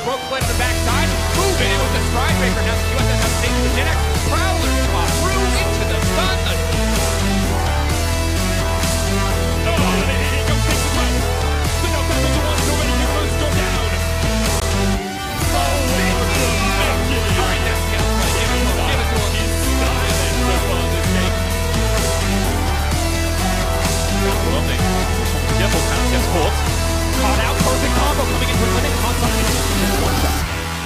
Broke to the backside, moving in with the stride breaker. Now the USS has taken the Genex. Prowler spot through into the sun. Oh, he goes take the run. The no back the one, nobody can first go down. Oh, all right, that's him. Give it to him. Give it to him. He's styling the ball this game. Careful, Pounce gets caught. Caught out, perfect combo coming into the limit. Caught something. Just one shot.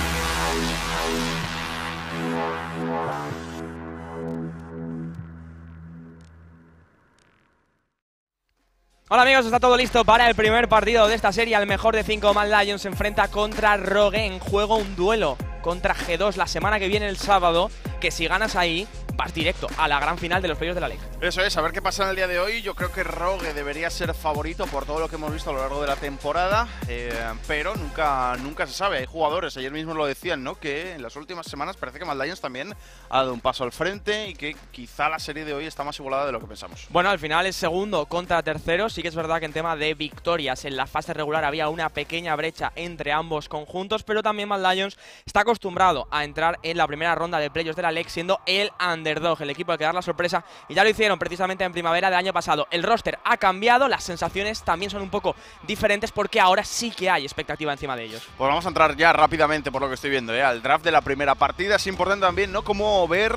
Hola amigos, está todo listo para el primer partido de esta serie. El mejor de 5, Mad Lions, se enfrenta contra Rogue en juego un duelo contra G2 la semana que viene, el sábado, que si ganas ahí vas directo a la gran final de los playoffs de la Liga. Eso es, a ver qué pasa en el día de hoy. Yo creo que Rogue debería ser favorito por todo lo que hemos visto a lo largo de la temporada, pero nunca se sabe. Hay jugadores, ayer mismo lo decían, ¿no?, que en las últimas semanas parece que Mad Lions también ha dado un paso al frente y que quizá la serie de hoy está más igualada de lo que pensamos. Bueno, al final es segundo contra tercero. Sí que es verdad que en tema de victorias en la fase regular había una pequeña brecha entre ambos conjuntos, pero también Mad Lions está acostumbrado a entrar en la primera ronda de playoffs de la LEC siendo el underdog, el equipo al que dar la sorpresa, y ya lo hicieron precisamente en primavera del año pasado. El roster ha cambiado, las sensaciones también son un poco diferentes porque ahora sí que hay expectativa encima de ellos. Pues vamos a entrar ya rápidamente, por lo que estoy viendo, al draft de la primera partida. Es importante también, ¿no?, cómo ver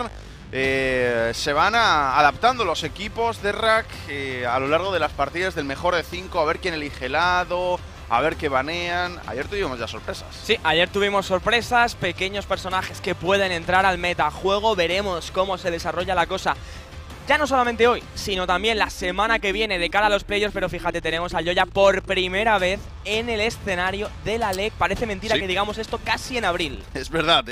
se van adaptando los equipos de RAC a lo largo de las partidas del mejor de 5, a ver quién elige lado, a ver qué banean. Ayer tuvimos ya sorpresas. Sí, ayer tuvimos sorpresas, pequeños personajes que pueden entrar al metajuego. Veremos cómo se desarrolla la cosa, ya no solamente hoy, sino también la semana que viene de cara a los playoffs. Pero fíjate, tenemos a Yoya por primera vez en el escenario de la LEC. Parece mentira que digamos esto casi en abril. Es verdad,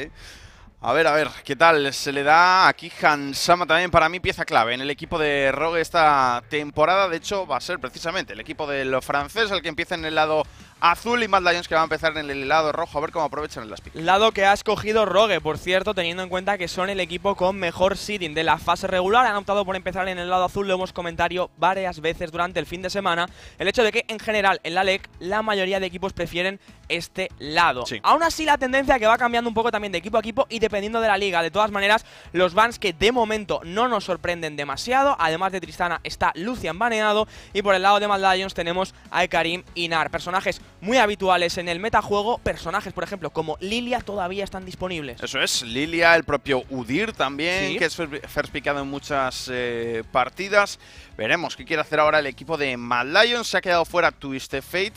A ver, ¿qué tal? Se le da aquí Hansama también, para mí pieza clave en el equipo de Rogue esta temporada. De hecho, va a ser precisamente el equipo del francés el que empieza en el lado azul y Mad Lions que va a empezar en el lado rojo, a ver cómo aprovechan el last pick. Lado que ha escogido Rogue, por cierto, teniendo en cuenta que son el equipo con mejor seeding de la fase regular. Han optado por empezar en el lado azul, lo hemos comentado varias veces durante el fin de semana. El hecho de que en general en la LEC la mayoría de equipos prefieren este lado. Sí. Aún así, la tendencia que va cambiando un poco también de equipo a equipo y dependiendo de la liga. De todas maneras, los bans que de momento no nos sorprenden demasiado. Además de Tristana está Lucian baneado y por el lado de Mad Lions tenemos a Ekarim y Nar, personajes muy habituales en el metajuego. Personajes, por ejemplo, como Lilia todavía están disponibles. Eso es, Lilia, el propio Udyr también, ¿Sí?, que es first pickado en muchas partidas. Veremos qué quiere hacer ahora el equipo de Mad Lions. Se ha quedado fuera Twisted Fate.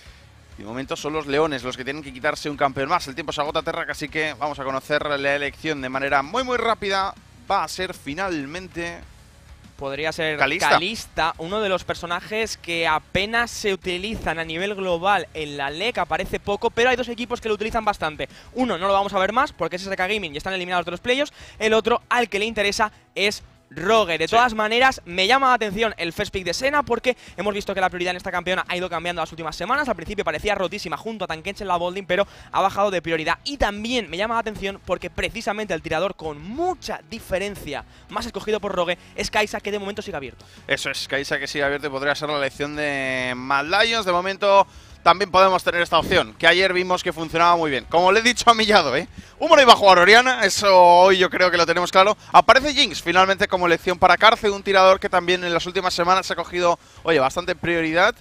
De momento son los Leones los que tienen que quitarse un campeón más. El tiempo se agota, Terra, así que vamos a conocer la elección de manera muy rápida. Va a ser finalmente... Podría ser Kalista, uno de los personajes que apenas se utilizan a nivel global en la LEC, aparece poco, pero hay dos equipos que lo utilizan bastante. Uno no lo vamos a ver más porque es SK Gaming y están eliminados de los playoffs. El otro al que le interesa es Rogue. De todas maneras, me llama la atención el first pick de Senna porque hemos visto que la prioridad en esta campeona ha ido cambiando las últimas semanas. Al principio parecía rotísima junto a Tankens en la Bolding, pero ha bajado de prioridad. Y también me llama la atención porque precisamente el tirador con mucha diferencia más escogido por Rogue es Kai'Sa, que de momento sigue abierto. Eso es, Kai'Sa que sigue abierto y podría ser la elección de Mad Lions. De momento también podemos tener esta opción, que ayer vimos que funcionaba muy bien. Como le he dicho a Millado, Humo no iba a jugar Oriana, eso hoy yo creo que lo tenemos claro. Aparece Jinx finalmente como elección para Carce, un tirador que también en las últimas semanas ha cogido, bastante prioridad.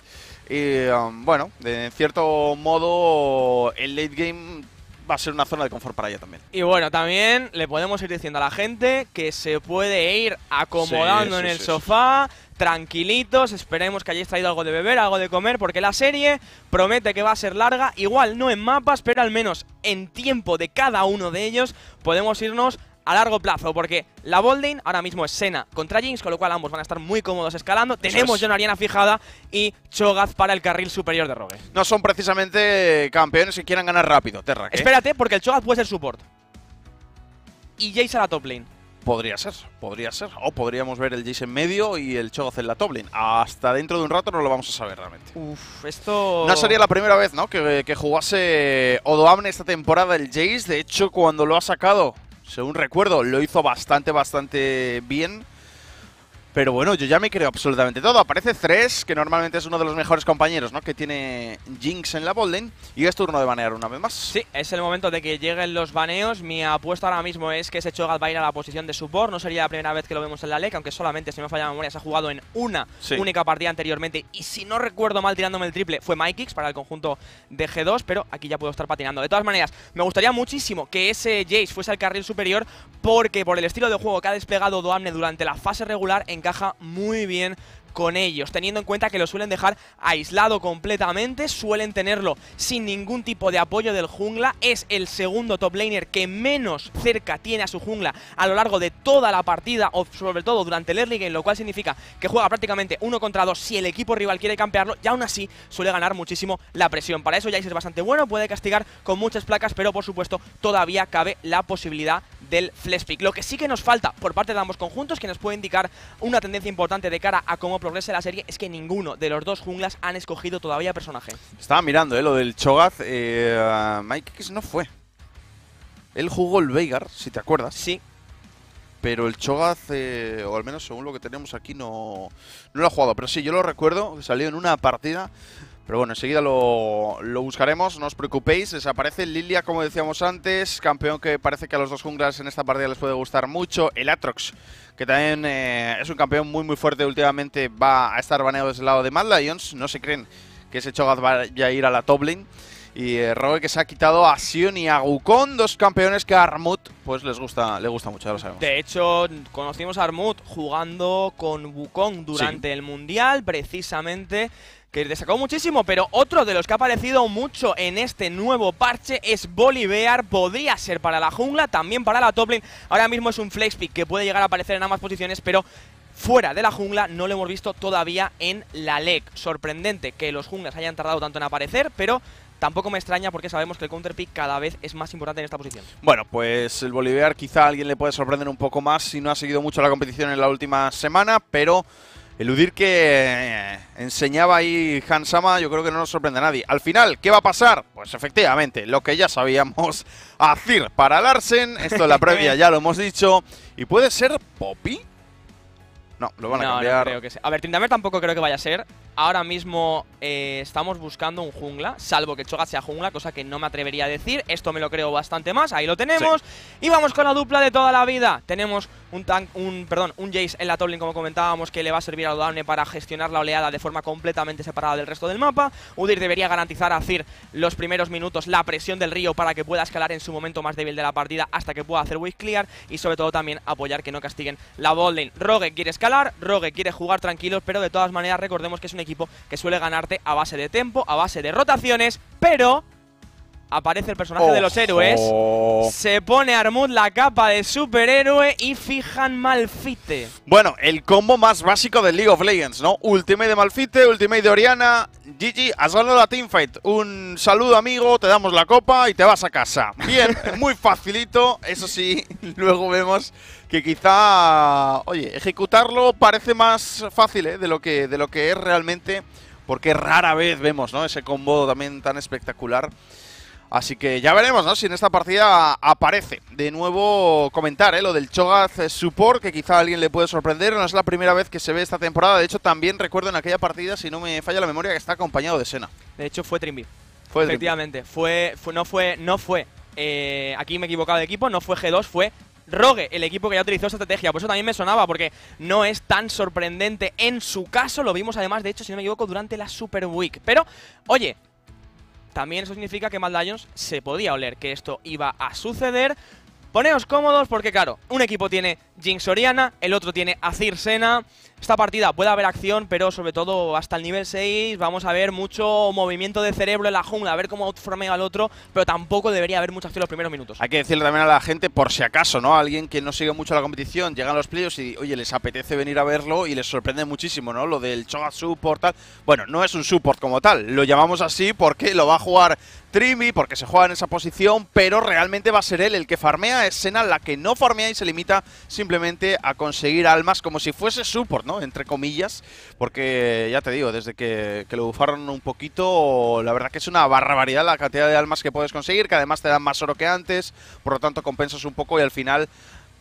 Y bueno, de cierto modo el late game va a ser una zona de confort para ella también. Y bueno, también le podemos ir diciendo a la gente que se puede ir acomodando en el sofá, tranquilitos. Esperemos que hayáis traído algo de beber, algo de comer, porque la serie promete que va a ser larga. Igual no en mapas, pero al menos en tiempo de cada uno de ellos podemos irnos a largo plazo, porque la Bolding ahora mismo es Senna contra Jinx, con lo cual ambos van a estar muy cómodos escalando. Tenemos ya una Oriana fijada y Cho'Gath para el carril superior de Rogue. No son precisamente campeones que quieran ganar rápido, Terra. Espérate, porque el Cho'Gath puede ser support y Jace a la top lane. Podría ser. O podríamos ver el Jace en medio y el Cho'Gath en la top lane. Hasta dentro de un rato no lo vamos a saber realmente. Esto... No sería la primera vez, ¿no?, que jugase Odoamne esta temporada el Jace. De hecho, cuando lo ha sacado, según recuerdo, lo hizo bastante bien. Pero bueno, yo ya me creo absolutamente todo. Aparece Thresh, que normalmente es uno de los mejores compañeros, ¿no? Que tiene Jinx en la botlane. Y es turno de banear una vez más. Sí, es el momento de que lleguen los baneos. Mi apuesta ahora mismo es que ese Cho'Gath va a ir a la posición de support. No sería la primera vez que lo vemos en la LEC, aunque solamente, si no me falla la memoria, se ha jugado en una única partida anteriormente. Y si no recuerdo mal, tirándome el triple, fue MyKicks para el conjunto de G2, pero aquí ya puedo estar patinando. De todas maneras, me gustaría muchísimo que ese Jace fuese al carril superior, porque por el estilo de juego que ha desplegado Doamne durante la fase regular, encaja muy bien con ellos, teniendo en cuenta que lo suelen dejar aislado completamente, suelen tenerlo sin ningún tipo de apoyo del jungla. Es el segundo top laner que menos cerca tiene a su jungla a lo largo de toda la partida, o sobre todo durante el early game, lo cual significa que juega prácticamente 1 contra 2 si el equipo rival quiere campearlo, y aún así suele ganar muchísimo la presión. Para eso Jace es bastante bueno, puede castigar con muchas placas, pero por supuesto todavía cabe la posibilidad del flash pick. Lo que sí que nos falta por parte de ambos conjuntos, que nos puede indicar una tendencia importante de cara a cómo progrese la serie, es que ninguno de los dos junglas han escogido todavía personaje. Estaba mirando lo del Cho'Gath. MyKicks no fue. Él jugó el Veigar, si te acuerdas. Sí. Pero el Cho'Gath, o al menos según lo que tenemos aquí, no lo ha jugado. Pero sí, yo lo recuerdo, que salió en una partida. Pero bueno, enseguida lo buscaremos, no os preocupéis. Desaparece Lilia, como decíamos antes, campeón que parece que a los dos junglas en esta partida les puede gustar mucho. El Aatrox, que también es un campeón muy fuerte últimamente, va a estar baneado desde el lado de Mad Lions. No se creen que ese Cho'Gath vaya a ir a la top lane. Y Rogue, que se ha quitado a Sion y a Wukong, dos campeones que a Armut pues le gusta mucho, ya lo sabemos. De hecho, conocimos a Armut jugando con Wukong durante el Mundial, precisamente, que destacó muchísimo, pero otro de los que ha aparecido mucho en este nuevo parche es Volibear. Podría ser para la jungla, también para la top lane. Ahora mismo es un flex pick que puede llegar a aparecer en ambas posiciones, pero fuera de la jungla no lo hemos visto todavía en la LEC. Sorprendente que los junglas hayan tardado tanto en aparecer, pero tampoco me extraña porque sabemos que el counter pick cada vez es más importante en esta posición. Bueno, pues el Volibear quizá a alguien le puede sorprender un poco más si no ha seguido mucho la competición en la última semana, pero eludir que enseñaba ahí Hansama, yo creo que no nos sorprende a nadie. Al final, ¿qué va a pasar? Pues efectivamente, lo que ya sabíamos, Azir para Larsen. Esto en la previa ya lo hemos dicho. ¿Y puede ser Poppy? No, lo van a cambiar. No creo que sea. A ver, Tryndamere tampoco creo que vaya a ser. Ahora mismo estamos buscando un jungla, salvo que Cho'Gath sea jungla, cosa que no me atrevería a decir. Esto me lo creo bastante más, ahí lo tenemos. Sí. Y vamos con la dupla de toda la vida. Tenemos un Jace en la top lane, como comentábamos, que le va a servir a Doamne para gestionar la oleada de forma completamente separada del resto del mapa. Udyr debería garantizar a Azir los primeros minutos la presión del río para que pueda escalar en su momento más débil de la partida hasta que pueda hacer wave clear, y sobre todo también apoyar que no castiguen la bot lane. Rogue quiere escalar, Rogue quiere jugar tranquilos, pero de todas maneras recordemos que es un equipo que suele ganarte a base de tempo, a base de rotaciones, pero aparece el personaje de los héroes, se pone Armut la capa de superhéroe y fijan Malphite. Bueno, el combo más básico del League of Legends, ¿no? Ultimate de Malphite, ultimate de Orianna. GG, has ganado la teamfight. Un saludo, amigo, te damos la copa y te vas a casa. Bien, muy facilito. Eso sí, luego vemos que quizá, oye, ejecutarlo parece más fácil de lo que es realmente, porque rara vez vemos, ¿no?, ese combo también tan espectacular. Así que ya veremos, ¿no?, si en esta partida aparece. De nuevo comentar, lo del Cho'Gath support, que quizá a alguien le puede sorprender. No es la primera vez que se ve esta temporada. De hecho, también recuerdo en aquella partida, si no me falla la memoria, que está acompañado de Senna. De hecho, fue Trimby. Efectivamente, no fue. Aquí me he equivocado de equipo, no fue G2, fue Rogue, el equipo que ya utilizó esta estrategia. Por eso también me sonaba, porque no es tan sorprendente en su caso. Lo vimos además, de hecho, si no me equivoco, durante la Super Week. Pero, oye, también eso significa que Mad Lions se podía oler que esto iba a suceder. Poneos cómodos porque, claro, un equipo tiene Jinx Orianna, el otro tiene Azir Senna. Esta partida puede haber acción, pero sobre todo hasta el nivel 6 vamos a ver mucho movimiento de cerebro en la jungla, a ver cómo outformea al otro, pero tampoco debería haber mucha acción los primeros minutos. Hay que decirle también a la gente, por si acaso, ¿no?, alguien que no sigue mucho la competición, llegan los playoffs y, oye, les apetece venir a verlo y les sorprende muchísimo, ¿no?, lo del Cho'Gath support, tal. Bueno, no es un support como tal, lo llamamos así porque lo va a jugar Trimby, porque se juega en esa posición, pero realmente va a ser él el que farmea. Es Senna la que no farmea y se limita simplemente a conseguir almas, como si fuese support, ¿no?, entre comillas, porque ya te digo, desde que lo bufaron un poquito, la verdad que es una barbaridad la cantidad de almas que puedes conseguir, que además te dan más oro que antes, por lo tanto compensas un poco y al final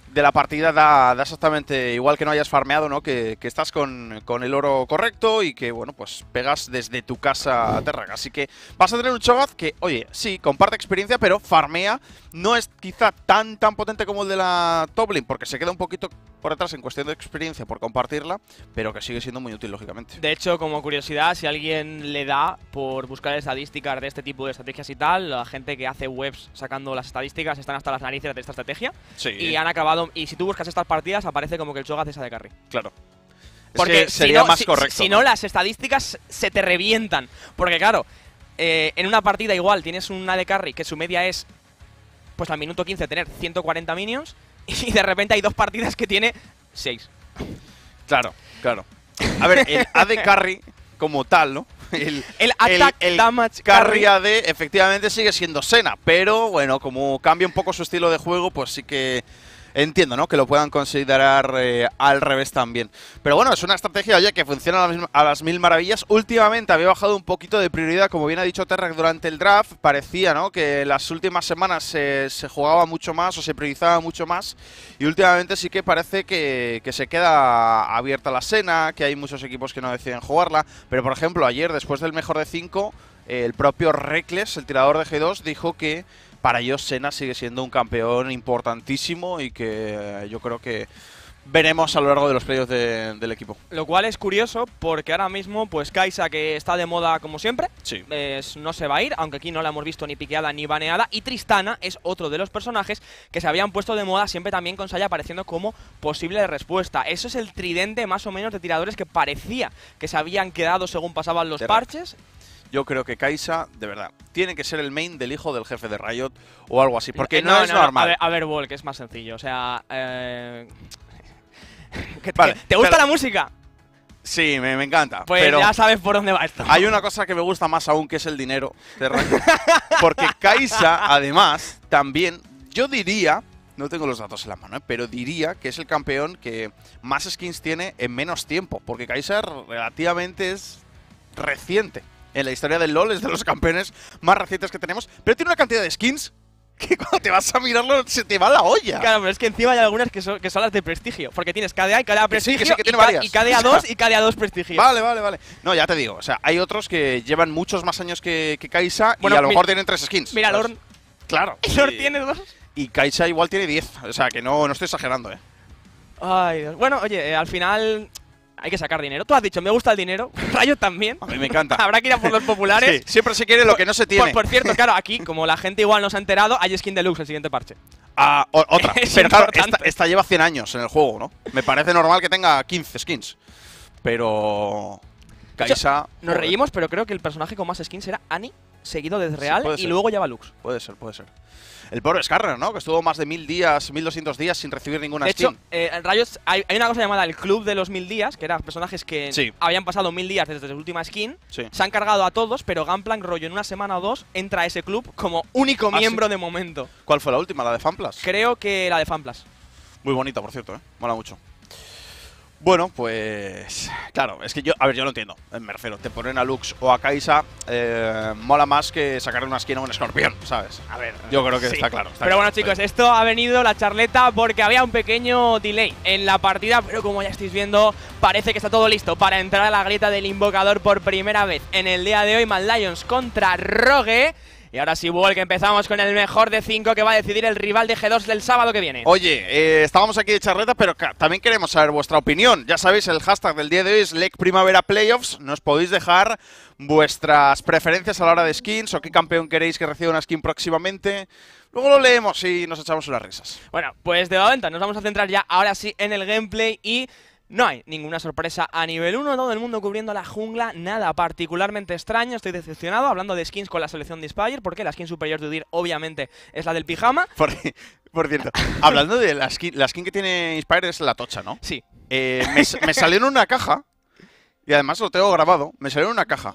de la partida da exactamente igual que no hayas farmeado, ¿no? Que estás con el oro correcto y que, bueno, pues pegas desde tu casa a Terra. Así que vas a tener un Cho'Gath que, oye, sí, comparte experiencia, pero farmea. No es quizá tan potente como el de la top lane, porque se queda un poquito por detrás en cuestión de experiencia por compartirla, pero que sigue siendo muy útil, lógicamente. De hecho, como curiosidad, si alguien le da por buscar estadísticas de este tipo de estrategias y tal, la gente que hace webs sacando las estadísticas están hasta las narices de esta estrategia. Sí. Y han acabado. Y si tú buscas estas partidas, aparece como que el Cho'Gath es AD Carry. Claro. Porque es que sería si no, más correcto. Si no, las estadísticas se te revientan. Porque claro, en una partida igual tienes un AD Carry que su media es, pues al minuto 15 tener 140 minions, y de repente hay 2 partidas que tiene 6. Claro. A ver, el AD Carry como tal, ¿no? El attack damage carry AD efectivamente sigue siendo Senna, pero bueno, como cambia un poco su estilo de juego, pues sí que entiendo, ¿no? Que lo puedan considerar al revés también. Pero bueno, es una estrategia, oye, que funciona a las mil maravillas. Últimamente había bajado un poquito de prioridad, como bien ha dicho Terra durante el draft. Parecía, ¿no? Que las últimas semanas se jugaba mucho más o se priorizaba mucho más. Y últimamente sí que parece que se queda abierta la Senna, que hay muchos equipos que no deciden jugarla. Pero por ejemplo, ayer, después del mejor de 5, el propio Reckless, el tirador de G2, dijo que para ellos Senna sigue siendo un campeón importantísimo y que yo creo que veremos a lo largo de los playoffs del equipo. Lo cual es curioso porque ahora mismo, pues Kai'Sa, que está de moda como siempre, Sí. No se va a ir, aunque aquí no la hemos visto ni piqueada ni baneada. Y Tristana es otro de los personajes que se habían puesto de moda siempre también con Saya apareciendo como posible respuesta. Eso es el tridente más o menos de tiradores que parecía que se habían quedado según pasaban los parches. Yo creo que Kai'Sa, de verdad, tiene que ser el main del hijo del jefe de Riot o algo así, porque no es normal. A ver, Vol, que es más sencillo. O sea, Vale, ¿te gusta pero la música? Sí, me encanta. Pues pero ya sabes por dónde va esto. hay una cosa que me gusta más aún, que es el dinero de Riot. Porque Kai'Sa, además, también, yo diría, no tengo los datos en la mano, pero diría que es el campeón que más skins tiene en menos tiempo. Porque Kai'Sa relativamente es reciente. En la historia del LoL es de los campeones más recientes que tenemos, pero tiene una cantidad de skins que cuando te vas a mirarlo se te va la olla. Claro, pero es que encima hay algunas que son las de prestigio. Porque tienes KDA y KDA prestigio, que tiene varias. y KDA 2 y KDA 2 prestigio. Vale. No, ya te digo, o sea, hay otros que llevan muchos más años que Kai'Sa Bueno, y a lo mejor tienen 3 skins. Mira, ¿sabes? Lorn. Claro. Lorn tiene 2. Y Kai'Sa igual tiene 10, o sea, que no estoy exagerando, Ay, Dios. Bueno, oye, al final hay que sacar dinero. Tú has dicho, me gusta el dinero. Rayo también. A mí me encanta. Habrá que ir a por los populares. Sí, siempre se quiere lo que no se tiene. Por cierto, claro, aquí, como la gente igual no se ha enterado, hay skin deluxe el siguiente parche. Ah, otra. Es Pero claro, importante. esta lleva 100 años en el juego, ¿no? Me parece normal que tenga 15 skins. Pero Kai'Sa… Nos reímos, pero creo que el personaje con más skins era Annie, seguido de Real, puede y ser. luego lleva Lux. Puede ser. El pobre Skarner, ¿no? Que estuvo más de 1000 días, 1200 días sin recibir ninguna De skin. hecho, en Rayos hay una cosa llamada el Club de los 1000 días, que eran personajes que Sí. habían pasado 1000 días desde su última skin. Sí. Se han cargado a todos, pero Gunplank, rollo, en una semana o dos, entra a ese club como único miembro de momento. ¿Cuál fue la última? ¿La de Fanplas? Creo que la de Fanplas. Muy bonita, por cierto, ¿eh? Mola mucho. Bueno, pues… Claro, es que yo… A ver, yo lo entiendo. Me refiero, te ponen a Lux o a Kai'Sa, mola más que sacarle una skin a un escorpión, ¿sabes? A ver, Yo creo que sí. está claro. Pero bueno, chicos, esto ha venido la charleta porque había un pequeño delay en la partida, pero como ya estáis viendo, parece que está todo listo para entrar a la grieta del invocador por primera vez en el día de hoy. Mad Lions contra Rogue. Y ahora sí, Vol, que empezamos con el mejor de 5 que va a decidir el rival de G2 del sábado que viene. Oye, estábamos aquí de charleta, pero también queremos saber vuestra opinión. Ya sabéis, el hashtag del día de hoy es LEC Primavera Playoffs. Nos podéis dejar vuestras preferencias a la hora de skins o qué campeón queréis que reciba una skin próximamente. Luego lo leemos y nos echamos unas risas. Bueno, pues de momento nos vamos a centrar ya ahora sí en el gameplay y… no hay ninguna sorpresa a nivel 1, todo el mundo cubriendo la jungla, nada particularmente extraño, estoy decepcionado, hablando de skins con la selección de Inspire, porque la skin superior de Udyr obviamente es la del pijama. Por cierto, hablando de la skin que tiene Inspire es la tocha, ¿no? Sí. Me salió en una caja, y además lo tengo grabado, me salió en una caja.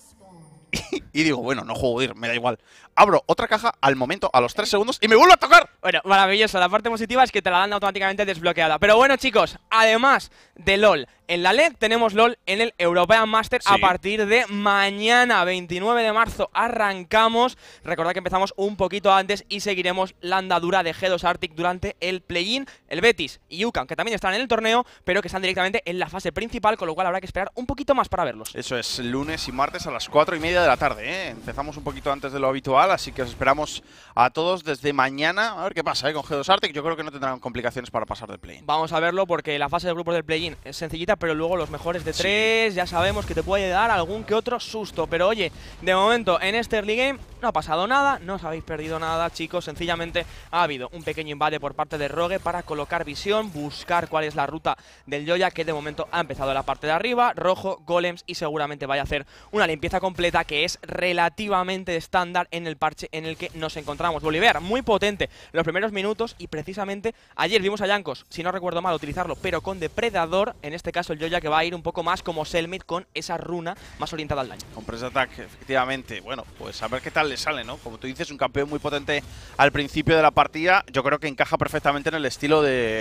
Y digo, bueno, no juego Udyr, me da igual. Abro otra caja al momento, a los 3 segundos, y me vuelve a tocar. Bueno, maravilloso, la parte positiva es que te la dan automáticamente desbloqueada. Pero bueno, chicos, además de LoL En la LEC tenemos LOL en el European Master a partir de mañana, 29 de marzo. Arrancamos. Recordad que empezamos un poquito antes y seguiremos la andadura de G2 Arctic durante el play-in. El Betis y UCAM, que también están en el torneo, pero que están directamente en la fase principal, con lo cual habrá que esperar un poquito más para verlos. Eso es, lunes y martes a las 4:30 de la tarde, ¿eh? Empezamos un poquito antes de lo habitual, así que os esperamos a todos desde mañana. A ver qué pasa, con G2 Arctic. Yo creo que no tendrán complicaciones para pasar del play-in. Vamos a verlo porque la fase de grupos del play-in es sencillita, pero luego los mejores de 3 ya sabemos que te puede dar algún que otro susto. Pero oye, de momento en este early game no ha pasado nada, no os habéis perdido nada, chicos. Sencillamente ha habido un pequeño invade por parte de Rogue para colocar visión, buscar cuál es la ruta del Yoya, que de momento ha empezado en la parte de arriba, rojo, golems, y seguramente vaya a hacer una limpieza completa que es relativamente estándar en el parche en el que nos encontramos. Bolívar, muy potente los primeros minutos, y precisamente ayer vimos a Jankos, si no recuerdo mal, utilizarlo, pero con depredador, en este caso el Yoya, que va a ir un poco más como Selmid con esa runa más orientada al daño. Con Press Attack, efectivamente. Bueno, pues a ver qué tal le sale, ¿no? Como tú dices, un campeón muy potente al principio de la partida. Yo creo que encaja perfectamente en el estilo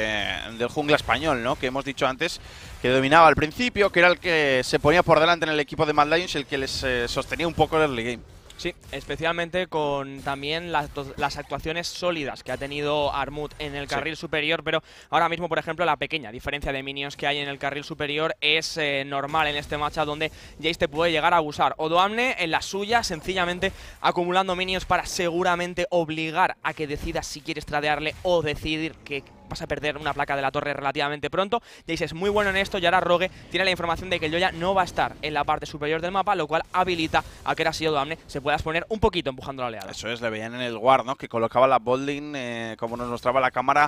del jungla español, ¿no? Que hemos dicho antes, que dominaba al principio, que era el que se ponía por delante en el equipo de Mad Lions y el que les sostenía un poco el early game. Sí, especialmente con también las actuaciones sólidas que ha tenido Armut en el carril superior, pero ahora mismo, por ejemplo, la pequeña diferencia de minions que hay en el carril superior es normal en este matchup, donde Jace te puede llegar a abusar. Odoamne en la suya, sencillamente acumulando minions para seguramente obligar a que decidas si quieres tradearle o decidir que vas a perder una placa de la torre relativamente pronto. Jace es muy bueno en esto, y ahora Rogue tiene la información de que el Yoya no va a estar en la parte superior del mapa, lo cual habilita a que ahora sí Odoamne se pueda exponer un poquito empujando la oleada. Eso es, le veían en el ward, ¿no? Que colocaba la botlane, como nos mostraba la cámara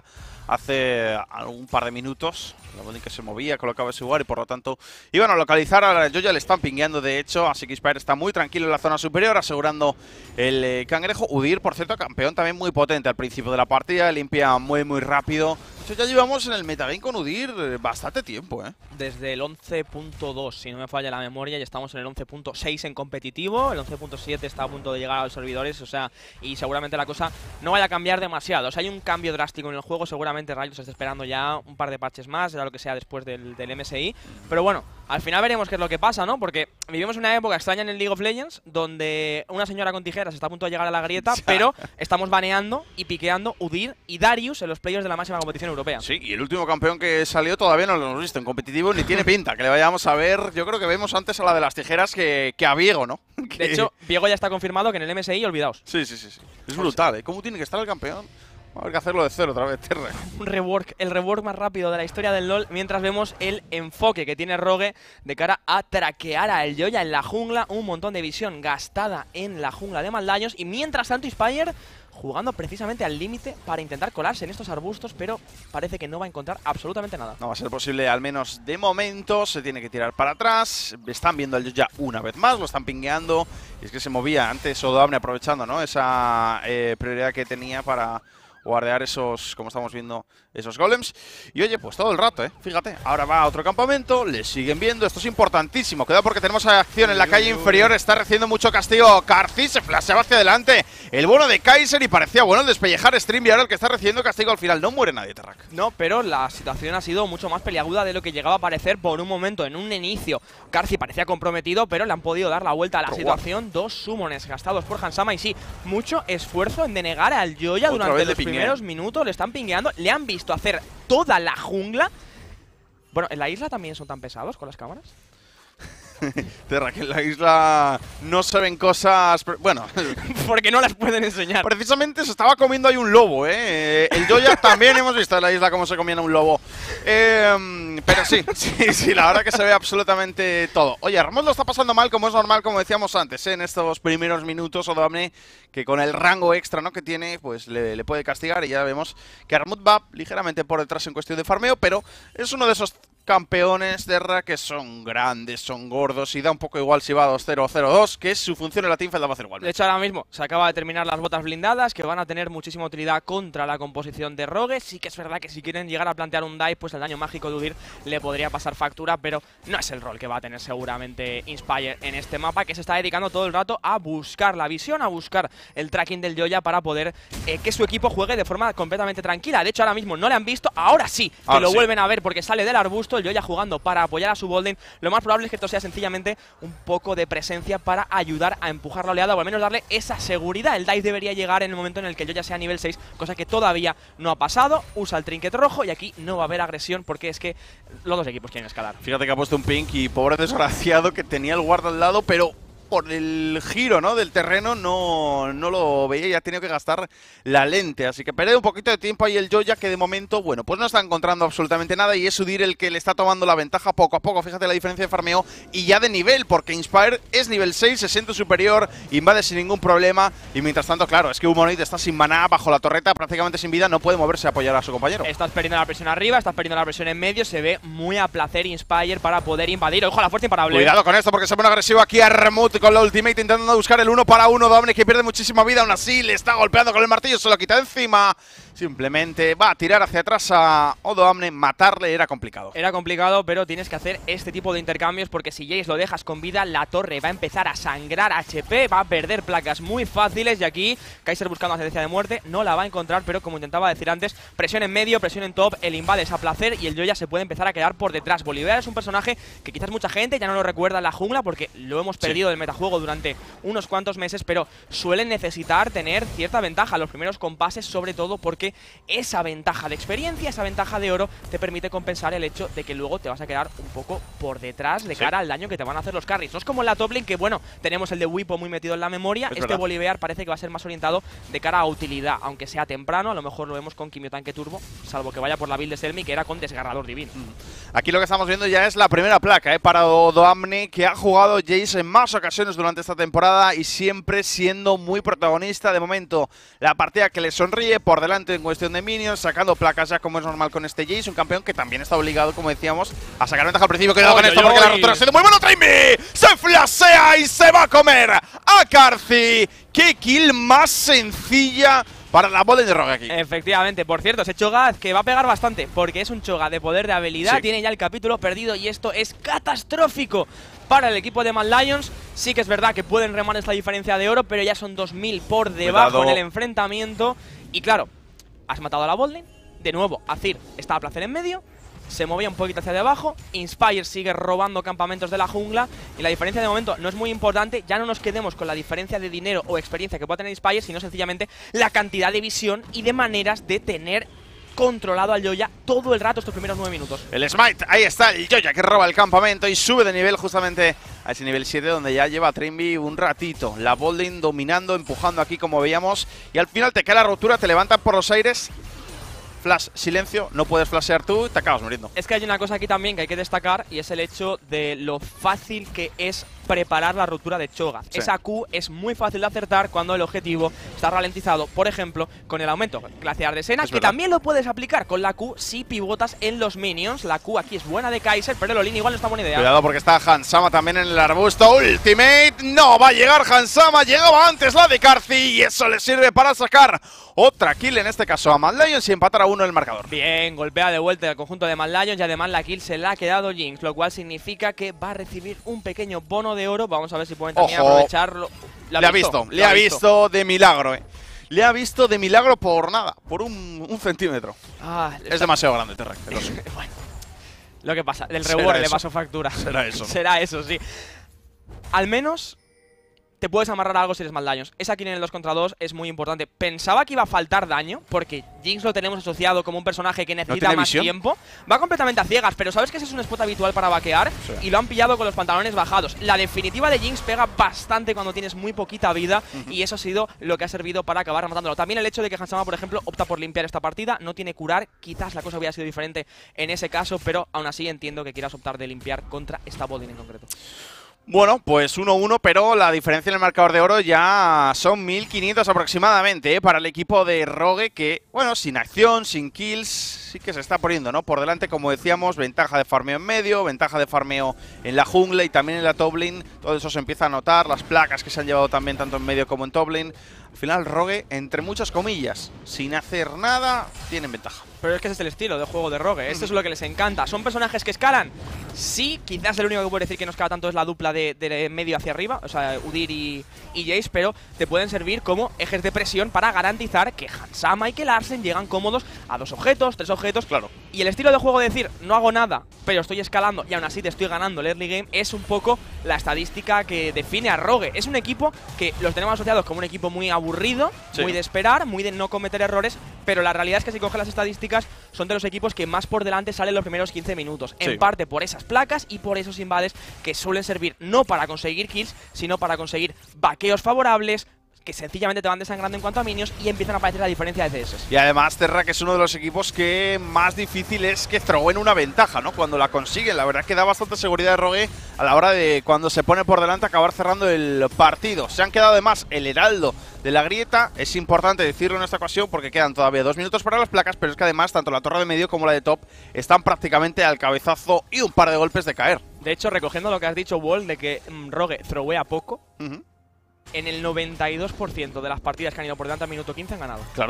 hace un par de minutos. La botlane que se movía, colocaba ese ward y por lo tanto iban a localizar a Yoya. Le están pingueando, de hecho, así que Spire está muy tranquilo en la zona superior, asegurando el cangrejo. Udir, por cierto, campeón también muy potente al principio de la partida, limpia muy rápido. Ya llevamos en el metagame con Udir bastante tiempo, ¿eh? Desde el 11.2, si no me falla la memoria, ya estamos en el 11.6 en competitivo. El 11.7 está a punto de llegar a los servidores, o sea, y seguramente la cosa no vaya a cambiar demasiado. O sea, hay un cambio drástico en el juego, seguramente Riot está esperando ya un par de patches más, será lo que sea después del MSI. Pero bueno, al final veremos qué es lo que pasa, ¿no? Porque vivimos una época extraña en el League of Legends, donde una señora con tijeras está a punto de llegar a la grieta, pero estamos baneando y piqueando Udir y Darius en los playoffs de la máxima competición europea. Sí, y el último campeón que salió todavía no lo hemos visto en competitivo, ni tiene pinta que le vayamos a ver. Yo creo que vemos antes a la de las tijeras que a Viego, ¿no? De hecho, Viego ya está confirmado que en el MSI, olvidaos. Sí. Es brutal, ¿eh? ¿Cómo tiene que estar el campeón? Va a haber que hacerlo de cero otra vez, Terra. Un rework, el rework más rápido de la historia del LoL, mientras vemos el enfoque que tiene Rogue de cara a traquear a el Yoya en la jungla. Un montón de visión gastada en la jungla de Mad Lions, y mientras tanto Spire jugando precisamente al límite para intentar colarse en estos arbustos, pero parece que no va a encontrar absolutamente nada. No va a ser posible, al menos de momento. Se tiene que tirar para atrás. Están viendo al Yoya una vez más, lo están pingueando. Y es que se movía antes Odoamne, aprovechando, ¿no? Esa prioridad que tenía para guardear esos, como estamos viendo, esos golems. Y oye, pues todo el rato, fíjate, ahora va a otro campamento, le siguen viendo. Esto es importantísimo, cuidado porque tenemos acción en la calle inferior. Está recibiendo mucho castigo Karthus, se flasheaba hacia adelante el bono de Kaiser y parecía bueno el despellejar Stream, y ahora el que está recibiendo castigo al final. No muere nadie, Terrak. No, pero la situación ha sido mucho más peliaguda de lo que llegaba a parecer por un momento. En un inicio, Karthus parecía comprometido, pero le han podido dar la vuelta a la situación. Dos summones gastados por Hansama, y sí, mucho esfuerzo en denegar al Yoya durante los primeros minutos. Le están pingueando, le han visto hacer toda la jungla. Bueno, ¿en la isla también son tan pesados con las cámaras? Terra, que en la isla no se ven cosas. Bueno, porque no las pueden enseñar. Precisamente se estaba comiendo ahí un lobo, El Yoya también hemos visto en la isla cómo se comían un lobo. Pero sí, la verdad que se ve absolutamente todo. Oye, Armut lo está pasando mal, como es normal, como decíamos antes, en estos primeros minutos. Odoamne, que con el rango extra, ¿no?, que tiene, pues le puede castigar. Y ya vemos que Armut va ligeramente por detrás en cuestión de farmeo, pero es uno de esos campeones de Terra que son grandes, son gordos, y da un poco igual si va 2-0 o 0-2, que es su función en la teamfight, la va a hacer igual. De hecho, ahora mismo se acaba de terminar las botas blindadas, que van a tener muchísima utilidad contra la composición de Rogue. Sí que es verdad que si quieren llegar a plantear un dive, pues el daño mágico de Udir le podría pasar factura, pero no es el rol que va a tener seguramente Inspire en este mapa, que se está dedicando todo el rato a buscar la visión, a buscar el tracking del Yoya para poder que su equipo juegue de forma completamente tranquila. De hecho, ahora mismo no le han visto, ahora sí que lo vuelven a ver porque sale del arbusto el Joya jugando para apoyar a su botlane, lo más probable es que esto sea sencillamente un poco de presencia para ayudar a empujar la oleada o al menos darle esa seguridad. El dive debería llegar en el momento en el que el Joya sea nivel 6, cosa que todavía no ha pasado. Usa el trinket rojo y aquí no va a haber agresión porque es que los dos equipos quieren escalar. Fíjate que ha puesto un pink y pobre desgraciado que tenía el guarda al lado, pero por el giro, ¿no?, del terreno no lo veía y ha tenido que gastar la lente. Así que pierde un poquito de tiempo ahí el Joya, que de momento, bueno, pues no está encontrando absolutamente nada y es Udyr el que le está tomando la ventaja poco a poco. Fíjate la diferencia de farmeo y ya de nivel, porque Inspire es nivel 6, se siente superior, invade sin ningún problema y mientras tanto, claro, es que Humanoid está sin maná, bajo la torreta, prácticamente sin vida, no puede moverse a apoyar a su compañero. Estás perdiendo la presión arriba, estás perdiendo la presión en medio, se ve muy a placer Inspire para poder invadir. Ojo a la fuerza imparable. Cuidado con esto porque se pone agresivo aquí a Armut con la ultimate intentando buscar el 1 para 1. Dominic que pierde muchísima vida, aún así le está golpeando con el martillo, se lo quita de encima. Simplemente va a tirar hacia atrás a Odoamne, matarle era complicado. Era complicado, pero tienes que hacer este tipo de intercambios porque si Jace lo dejas con vida, la torre va a empezar a sangrar HP, va a perder placas muy fáciles y aquí Kaiser buscando la sentencia de muerte, no la va a encontrar, pero como intentaba decir antes, presión en medio, presión en top, el invade es a placer y el Joya se puede empezar a quedar por detrás. Bolívar es un personaje que quizás mucha gente ya no lo recuerda en la jungla porque lo hemos perdido del metajuego durante unos cuantos meses, pero suelen necesitar tener cierta ventaja los primeros compases, sobre todo porque esa ventaja de experiencia, esa ventaja de oro te permite compensar el hecho de que luego te vas a quedar un poco por detrás de cara al daño que te van a hacer los carries. No es como en la top lane que, bueno, tenemos el de Wipo muy metido en la memoria, Bolívar parece que va a ser más orientado de cara a utilidad, aunque sea temprano, a lo mejor lo vemos con Quimio Tanque Turbo, salvo que vaya por la build de Selmy, que era con Desgarrador Divino. Aquí lo que estamos viendo ya es la primera placa para Odoamne, que ha jugado Jace en más ocasiones durante esta temporada y siempre siendo muy protagonista. De momento, la partida que le sonríe por delante en cuestión de minions, sacando placas ya como es normal con este Jace, un campeón que también está obligado, como decíamos, a sacar ventaja al principio. Cuidado con esto porque la rotura ha sido muy bueno. Trainbee se flasea y se va a comer a Karthi. ¡Qué kill más sencilla para la bola de Rogue aquí! Efectivamente, por cierto, ese Cho'Gath que va a pegar bastante porque es un Cho'Gath de poder de habilidad, tiene ya el capítulo perdido y esto es catastrófico para el equipo de Mad Lions. Sí que es verdad que pueden remar esta diferencia de oro, pero ya son 2000 por debajo en el enfrentamiento. Y claro, has matado a la botlane. De nuevo, Azir está a placer en medio. Se movía un poquito hacia debajo. Inspire sigue robando campamentos de la jungla. Y la diferencia de momento no es muy importante. Ya no nos quedemos con la diferencia de dinero o experiencia que pueda tener Inspire, sino sencillamente la cantidad de visión y de maneras de tener controlado al Joya todo el rato estos primeros 9 minutos. El Smite, ahí está el Joya que roba el campamento y sube de nivel justamente a ese nivel 7 donde ya lleva Trainbee un ratito. La botlane dominando, empujando aquí como veíamos y al final te cae la rotura, te levantan por los aires. Flash, silencio, no puedes flashear tú y te acabas muriendo. Es que hay una cosa aquí también que hay que destacar y es el hecho de lo fácil que es preparar la ruptura de Cho'Gath. Sí. Esa Q es muy fácil de acertar cuando el objetivo está ralentizado, por ejemplo, con el aumento glaciar de Senna, que también lo puedes aplicar con la Q si pivotas en los minions. La Q aquí es buena de Kaiser, pero el Olin igual no está buena idea. Cuidado porque está Hansama también en el arbusto. Ultimate, no va a llegar Hansama, llegaba antes la de Karthi y eso le sirve para sacar otra kill, en este caso a Mad Lions, y empatar a 1 en el marcador. Bien, golpea de vuelta el conjunto de Mad Lions y además la kill se la ha quedado Jinx, lo cual significa que va a recibir un pequeño bono de oro. Vamos a ver si pueden también aprovecharlo. Le ha visto de milagro, Le ha visto de milagro por nada, por un centímetro. Es demasiado grande, Terrac. Bueno, lo que pasa, el reward le pasó factura. Será eso. Será eso, sí. Al menos te puedes amarrar a algo si eres Mad Lions. Esa kill en el 2 contra 2 es muy importante. Pensaba que iba a faltar daño, porque Jinx lo tenemos asociado como un personaje que necesita más tiempo. Va completamente a ciegas, pero sabes que ese es un spot habitual para vaquear y lo han pillado con los pantalones bajados. La definitiva de Jinx pega bastante cuando tienes muy poquita vida y eso ha sido lo que ha servido para acabar matándolo. También el hecho de que Hansama, por ejemplo, opta por limpiar esta partida, no tiene curar. Quizás la cosa hubiera sido diferente en ese caso, pero aún así entiendo que quieras optar de limpiar contra esta botlane en concreto. Bueno, pues 1-1, pero la diferencia en el marcador de oro ya son 1500 aproximadamente para el equipo de Rogue, que, bueno, sin acción, sin kills, sí que se está poniendo, ¿no? Por delante, como decíamos, ventaja de farmeo en medio, ventaja de farmeo en la jungla y también en la top lane. Todo eso se empieza a notar, las placas que se han llevado también tanto en medio como en top lane. Al Al final Rogue, entre muchas comillas, sin hacer nada, tienen ventaja. Pero es que ese es el estilo de juego de Rogue. Esto es lo que les encanta. ¿Son personajes que escalan? Sí, quizás el único que puedo decir que no escala tanto es la dupla de medio hacia arriba, o sea, Udyr y Jace, pero te pueden servir como ejes de presión para garantizar que Hans Sama y que Larsen llegan cómodos a 2 objetos, 3 objetos. Claro. Y el estilo de juego de decir, no hago nada, pero estoy escalando y aún así te estoy ganando el early game, es un poco la estadística que define a Rogue. Es un equipo que los tenemos asociados como un equipo muy aburrido, Sí. muy de esperar, muy de no cometer errores, pero la realidad es que si coges las estadísticas, son de los equipos que más por delante salen los primeros 15 minutos. Sí. En parte por esas placas y por esos invades que suelen servir no para conseguir kills, sino para conseguir vaqueos favorables, que sencillamente te van desangrando en cuanto a minions y empiezan a aparecer la diferencia de CS. Y además Terra, es uno de los equipos que más difícil es que throwen una ventaja, ¿no? Cuando la consiguen, la verdad es que da bastante seguridad de Rogue a la hora de, cuando se pone por delante, acabar cerrando el partido. Se han quedado además el heraldo de la grieta, es importante decirlo en esta ocasión porque quedan todavía 2 minutos para las placas, pero es que además tanto la torre de medio como la de top están prácticamente al cabezazo y un par de golpes de caer. De hecho, recogiendo lo que has dicho, Wall, de que Rogue throwea poco, en el 92% de las partidas que han ido por delante al minuto 15 han ganado. Claro.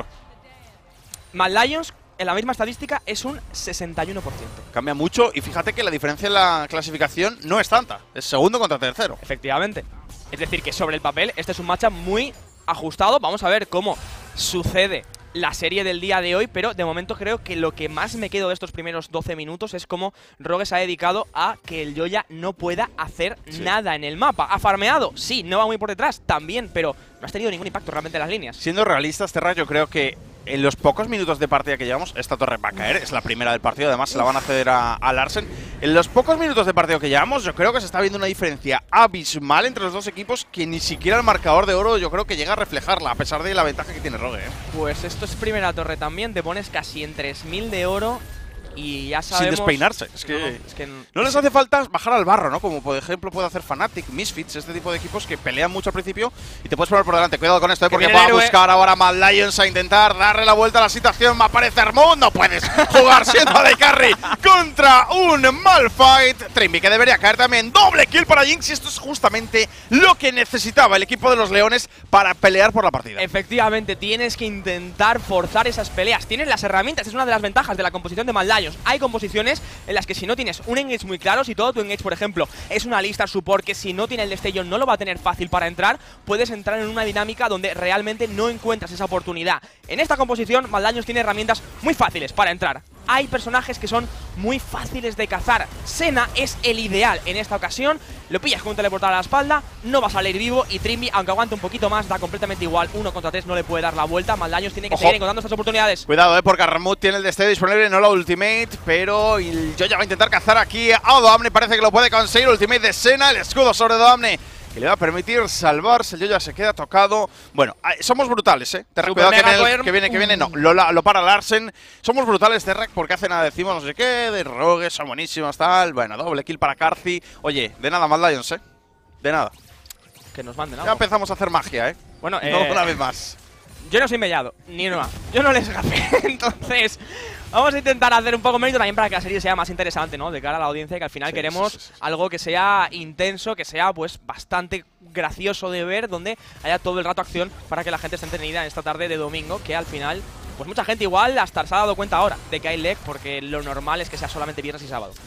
Mad Lions, en la misma estadística, es un 61%. Cambia mucho y fíjate que la diferencia en la clasificación no es tanta, es segundo contra tercero. Efectivamente. Es decir, que sobre el papel este es un matchup muy ajustado. Vamos a ver cómo sucede la serie del día de hoy, pero de momento creo que lo que más me quedo de estos primeros 12 minutos es cómo Rogue se ha dedicado a que el Yoya no pueda hacer nada en el mapa. ¿Ha farmeado? Sí. ¿No va muy por detrás? También, pero no has tenido ningún impacto realmente en las líneas. Siendo realistas, Terra, yo creo que en los pocos minutos de partida que llevamos, esta torre va a caer, es la primera del partido, además se la van a ceder a Larsen. En los pocos minutos de partido que llevamos, yo creo que se está viendo una diferencia abismal entre los dos equipos que ni siquiera el marcador de oro yo creo que llega a reflejarla, a pesar de la ventaja que tiene Rogue. Pues esto es primera torre también, te pones casi en 3000 de oro y ya sabemos… Sin despeinarse, es que no, no les hace falta bajar al barro, ¿no? Como por ejemplo puede hacer Fnatic, Misfits, este tipo de equipos que pelean mucho al principio y te puedes poner por delante. Cuidado con esto, porque viene va el a héroe. buscar ahora Mad Lions a intentar darle la vuelta a la situación. Aparece Armut, no puedes jugar siendo de carry contra un Malphite. Trimby que debería caer también. Doble kill para Jinx y esto es justamente lo que necesitaba el equipo de los Leones para pelear por la partida. Efectivamente, tienes que intentar forzar esas peleas. Tienes las herramientas, es una de las ventajas de la composición de Mad Lions. Hay composiciones en las que si no tienes un engage muy claro, si todo tu engage, por ejemplo, es una lista support que si no tiene el destello no lo va a tener fácil para entrar, puedes entrar en una dinámica donde realmente no encuentras esa oportunidad. En esta composición, Mad Lions tiene herramientas muy fáciles para entrar. Hay personajes que son muy fáciles de cazar. Senna es el ideal en esta ocasión. Lo pillas con un teleportador a la espalda, no va a salir vivo y Trimby, aunque aguante un poquito más, da completamente igual. 1 contra 3 no le puede dar la vuelta. Mad Lions tiene que seguir encontrando estas oportunidades. Cuidado, porque Armut tiene el destello disponible, no la ultimate, pero el Yoya va a intentar cazar aquí a Doamne, parece que lo puede conseguir. Ultimate de Senna, el escudo sobre Doamne, que le va a permitir salvarse. El Yoya se queda tocado. Bueno, somos brutales, Terra, cuidado que viene, no, lo para Larsen. Somos brutales, Terra, porque hace nada decimos no sé qué, de Rogue, son buenísimos, tal. Bueno, doble kill para Karthi. Oye, de nada, Mad Lions, de nada. Que nos manden algo. Ya empezamos a hacer magia, Bueno, no una vez más. Yo no soy mellado, ni Noah. Yo no les gafé. Entonces, vamos a intentar hacer un poco mérito también para que la serie sea más interesante, ¿no? De cara a la audiencia, que al final queremos algo que sea intenso, que sea pues bastante gracioso de ver, donde haya todo el rato acción para que la gente esté entretenida en esta tarde de domingo, que al final, pues mucha gente igual hasta se ha dado cuenta ahora de que hay leg, porque lo normal es que sea solamente viernes y sábado.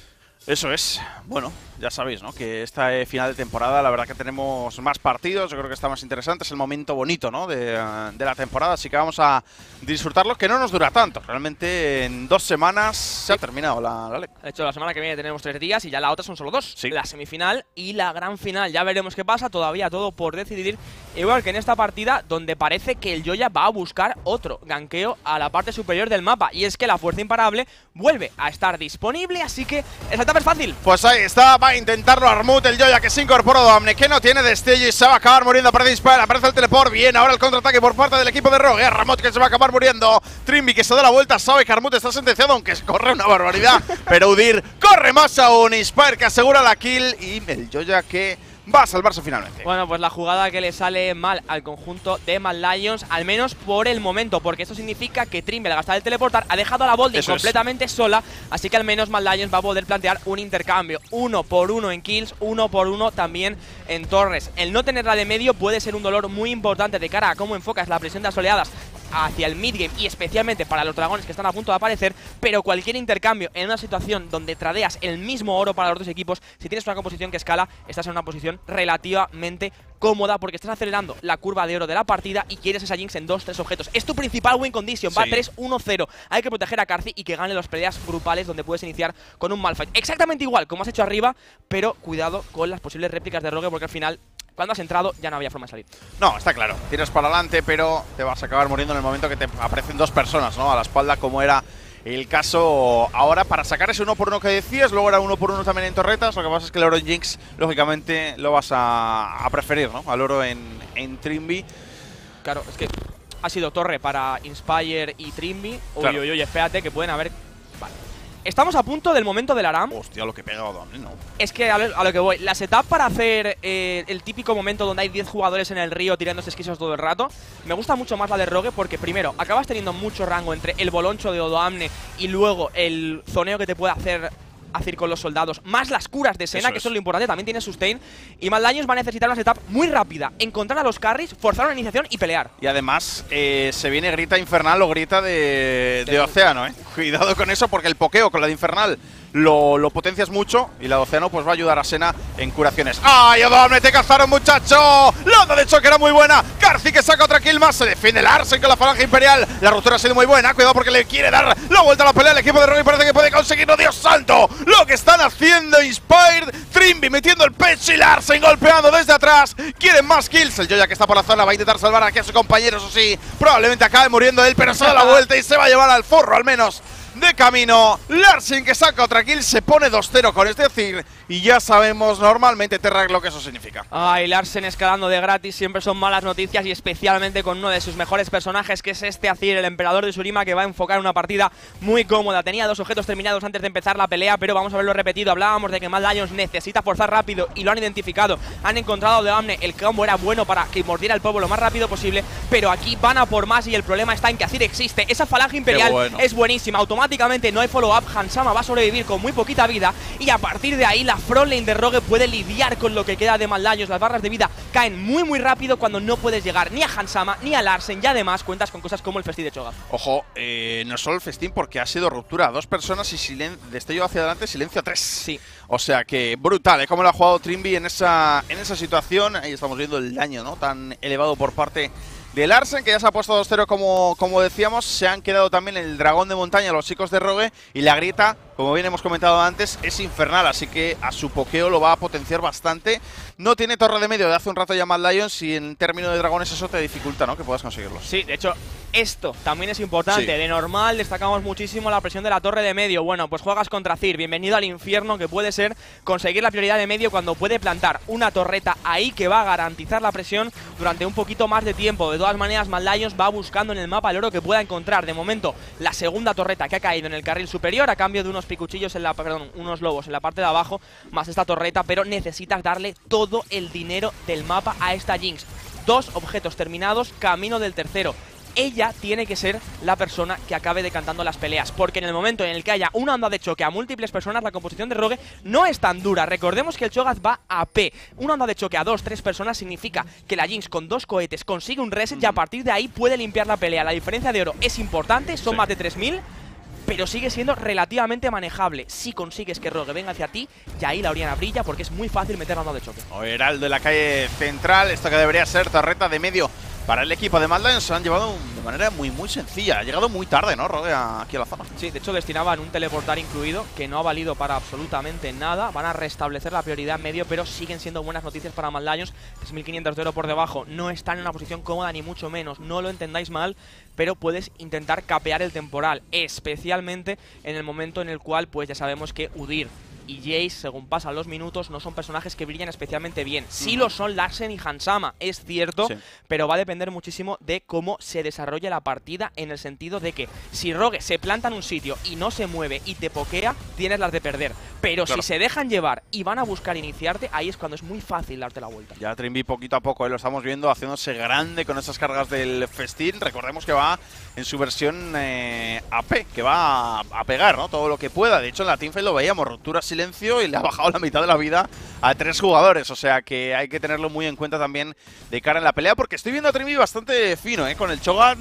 Eso es. Bueno, ya sabéis, ¿no? Que esta final de temporada, la verdad que tenemos más partidos. Yo creo que está más interesante. Es el momento bonito, ¿no? De la temporada. Así que vamos a disfrutarlo, que no nos dura tanto. Realmente en 2 semanas se ha terminado la LEC. De hecho, la semana que viene tenemos 3 días y ya la otra son solo 2. Sí. La semifinal y la gran final. Ya veremos qué pasa. Todavía todo por decidir. Igual que en esta partida, donde parece que el Yoya va a buscar otro ganqueo a la parte superior del mapa. Y es que la fuerza imparable vuelve a estar disponible. Así que esa etapa es fácil. Pues ahí está, va a intentarlo Armut, el Yoya que se incorporó Doamne, que no tiene destello y se va a acabar muriendo. Aparece dispara, aparece el teleport. Bien, ahora el contraataque por parte del equipo de Rogue. Armut que se va a acabar muriendo. Trimby que se da la vuelta, sabe que Armut está sentenciado, aunque corre una barbaridad. Pero Udyr corre más aún. Inspire que asegura la kill y el Yoya que va a salvarse finalmente. Bueno, pues la jugada que le sale mal al conjunto de Mad Lions, al menos por el momento, porque esto significa que Trimby, al gastar el teleportar, ha dejado a la Bolding completamente sola, así que al menos Mad Lions va a poder plantear un intercambio, 1 por 1 en kills, 1 por 1 también en torres. El no tenerla de medio puede ser un dolor muy importante de cara a cómo enfocas la presión de las oleadas hacia el midgame y especialmente para los dragones que están a punto de aparecer, pero cualquier intercambio en una situación donde tradeas el mismo oro para los dos equipos, si tienes una composición que escala, estás en una posición relativamente cómoda porque estás acelerando la curva de oro de la partida y quieres esa Jinx en 2-3 objetos. Es tu principal win condition, va 3-1-0. Hay que proteger a Karthi y que gane las peleas grupales donde puedes iniciar con un Malphite. Exactamente igual como has hecho arriba, pero cuidado con las posibles réplicas de Rogue porque al final, cuando has entrado, ya no había forma de salir. No, está claro. Tiras para adelante, pero te vas a acabar muriendo en el momento que te aparecen dos personas, ¿no? A la espalda, como era el caso ahora. Para sacar ese 1 por 1 que decías, luego era 1 por 1 también en torretas. Lo que pasa es que el oro en Jinx, lógicamente, lo vas a preferir, ¿no? Al oro en Trimby. Claro, es que ha sido torre para Inspire y Trimby. Claro. Uy, espérate, que pueden haber... Vale. Estamos a punto del momento del Aram. Hostia, lo que he pegado, ¿no? Es que a lo que voy, la setup para hacer el típico momento donde hay 10 jugadores en el río tirándose esquisos todo el rato, me gusta mucho más la de Rogue porque primero, acabas teniendo mucho rango entre el boloncho de Odoamne y luego el zoneo que te puede hacer con los soldados, más las curas de Senna, que eso es lo importante, también tiene sustain. Y Mad Lions va a necesitar una setup muy rápida, encontrar a los carries, forzar una iniciación y pelear. Y además, se viene grita infernal o grita de océano, ¿eh? Cuidado con eso porque el pokeo con la de infernal lo potencias mucho y la de océano pues va a ayudar a Senna en curaciones. ¡Ay, Odoamne, te cazaron, muchacho! La onda de choque era muy buena. Karthi que saca otra kill más. Se defiende Larsen con la falange imperial. La ruptura ha sido muy buena. Cuidado porque le quiere dar la vuelta a la pelea. El equipo de Rogue parece que puede conseguirlo. ¡Dios santo! Lo que están haciendo Inspired. Trimby metiendo el pecho y Larsen golpeando desde atrás. Quieren más kills. El Joya que está por la zona va a intentar salvar aquí a su compañero. Eso sí, probablemente acabe muriendo él, pero se da la vuelta y se va a llevar al forro al menos de camino. Larsen que saca otra kill, se pone 2-0 con este decir, y ya sabemos normalmente Terra lo que eso significa. Ay, Larsen escalando de gratis siempre son malas noticias, y especialmente con uno de sus mejores personajes, que es este Azir, el emperador de Shurima, que va a enfocar una partida muy cómoda. Tenía 2 objetos terminados antes de empezar la pelea, pero vamos a verlo repetido. Hablábamos de que Mad Lions necesita forzar rápido y lo han identificado. Han encontrado de Odoamne, el combo era bueno para que mordiera el polvo lo más rápido posible, pero aquí van a por más y el problema está en que Azir existe. Esa falange imperial es buenísima, automáticamente no hay follow-up, Hansama va a sobrevivir con muy poquita vida y a partir de ahí la frontline de Rogue puede lidiar con lo que queda de Mad Lions. Las barras de vida caen muy rápido cuando no puedes llegar ni a Hansama ni a Larsen, y además cuentas con cosas como el festín de Cho'Gath. Ojo, no solo el festín, porque ha sido ruptura a 2 personas y destello hacia adelante, silencio a 3. Sí. O sea que brutal, ¿eh? Cómo lo ha jugado Trimby en esa situación. Ahí estamos viendo el daño, ¿no? Tan elevado por parte de Larsen, que ya se ha puesto 2-0 como decíamos. Se han quedado también el dragón de montaña los chicos de Rogue, y la grieta, como bien hemos comentado antes, es infernal, así que a su pokeo lo va a potenciar bastante. No tiene torre de medio de hace un rato ya Mad Lions, y en términos de dragones eso te dificulta, ¿no? Que puedas conseguirlos. Sí, de hecho, esto también es importante. Sí. De normal destacamos muchísimo la presión de la torre de medio. Bueno, pues juegas contra Azir, bienvenido al infierno que puede ser conseguir la prioridad de medio cuando puede plantar una torreta ahí que va a garantizar la presión durante un poquito más de tiempo. De todas maneras, Mad Lions va buscando en el mapa el oro que pueda encontrar. De momento, la segunda torreta que ha caído en el carril superior a cambio de unos picuchillos unos lobos en la parte de abajo, más esta torreta, pero necesitas darle todo el dinero del mapa a esta Jinx. 2 objetos terminados, camino del tercero. Ella tiene que ser la persona que acabe decantando las peleas, porque en el momento en el que haya una onda de choque a múltiples personas, la composición de Rogue no es tan dura. Recordemos que el Cho'Gath va a P. Una onda de choque a 2-3 personas significa que la Jinx con 2 cohetes consigue un reset y a partir de ahí puede limpiar la pelea. La diferencia de oro es importante, son más de 3000, pero sigue siendo relativamente manejable. Si consigues que Rogue venga hacia ti, y ahí la Oriana brilla, porque es muy fácil meter la onda de choque. O Heraldo de la calle central, esto que debería ser torreta de medio para el equipo de Mad Lions. Se han llevado de manera muy sencilla. Ha llegado muy tarde, ¿no, Rogue, aquí a la zona? Sí, de hecho destinaban un teleportar incluido, que no ha valido para absolutamente nada. Van a restablecer la prioridad medio, pero siguen siendo buenas noticias para Mad Lions. 3.500 de oro por debajo. No están en una posición cómoda, ni mucho menos. No lo entendáis mal, pero puedes intentar capear el temporal, especialmente en el momento en el cual, pues ya sabemos que Udyr y Jace, según pasan los minutos, no son personajes que brillan especialmente bien. Sí lo son Larsen y Hansama, es cierto, pero va a depender muchísimo de cómo se desarrolle la partida, en el sentido de que si Rogue se planta en un sitio y no se mueve y te pokea, tienes las de perder. Pero si se dejan llevar y van a buscar iniciarte, ahí es cuando es muy fácil darte la vuelta. Ya Trimby poquito a poco, lo estamos viendo haciéndose grande con esas cargas del festín. Recordemos que va en su versión AP, que va a pegar, ¿no? Todo lo que pueda. De hecho, en la teamfight lo veíamos, ruptura, silencio, y le ha bajado la mitad de la vida a 3 jugadores. O sea que hay que tenerlo muy en cuenta también de cara en la pelea, porque estoy viendo a Trimby bastante fino, ¿eh? Con el Cho'Gath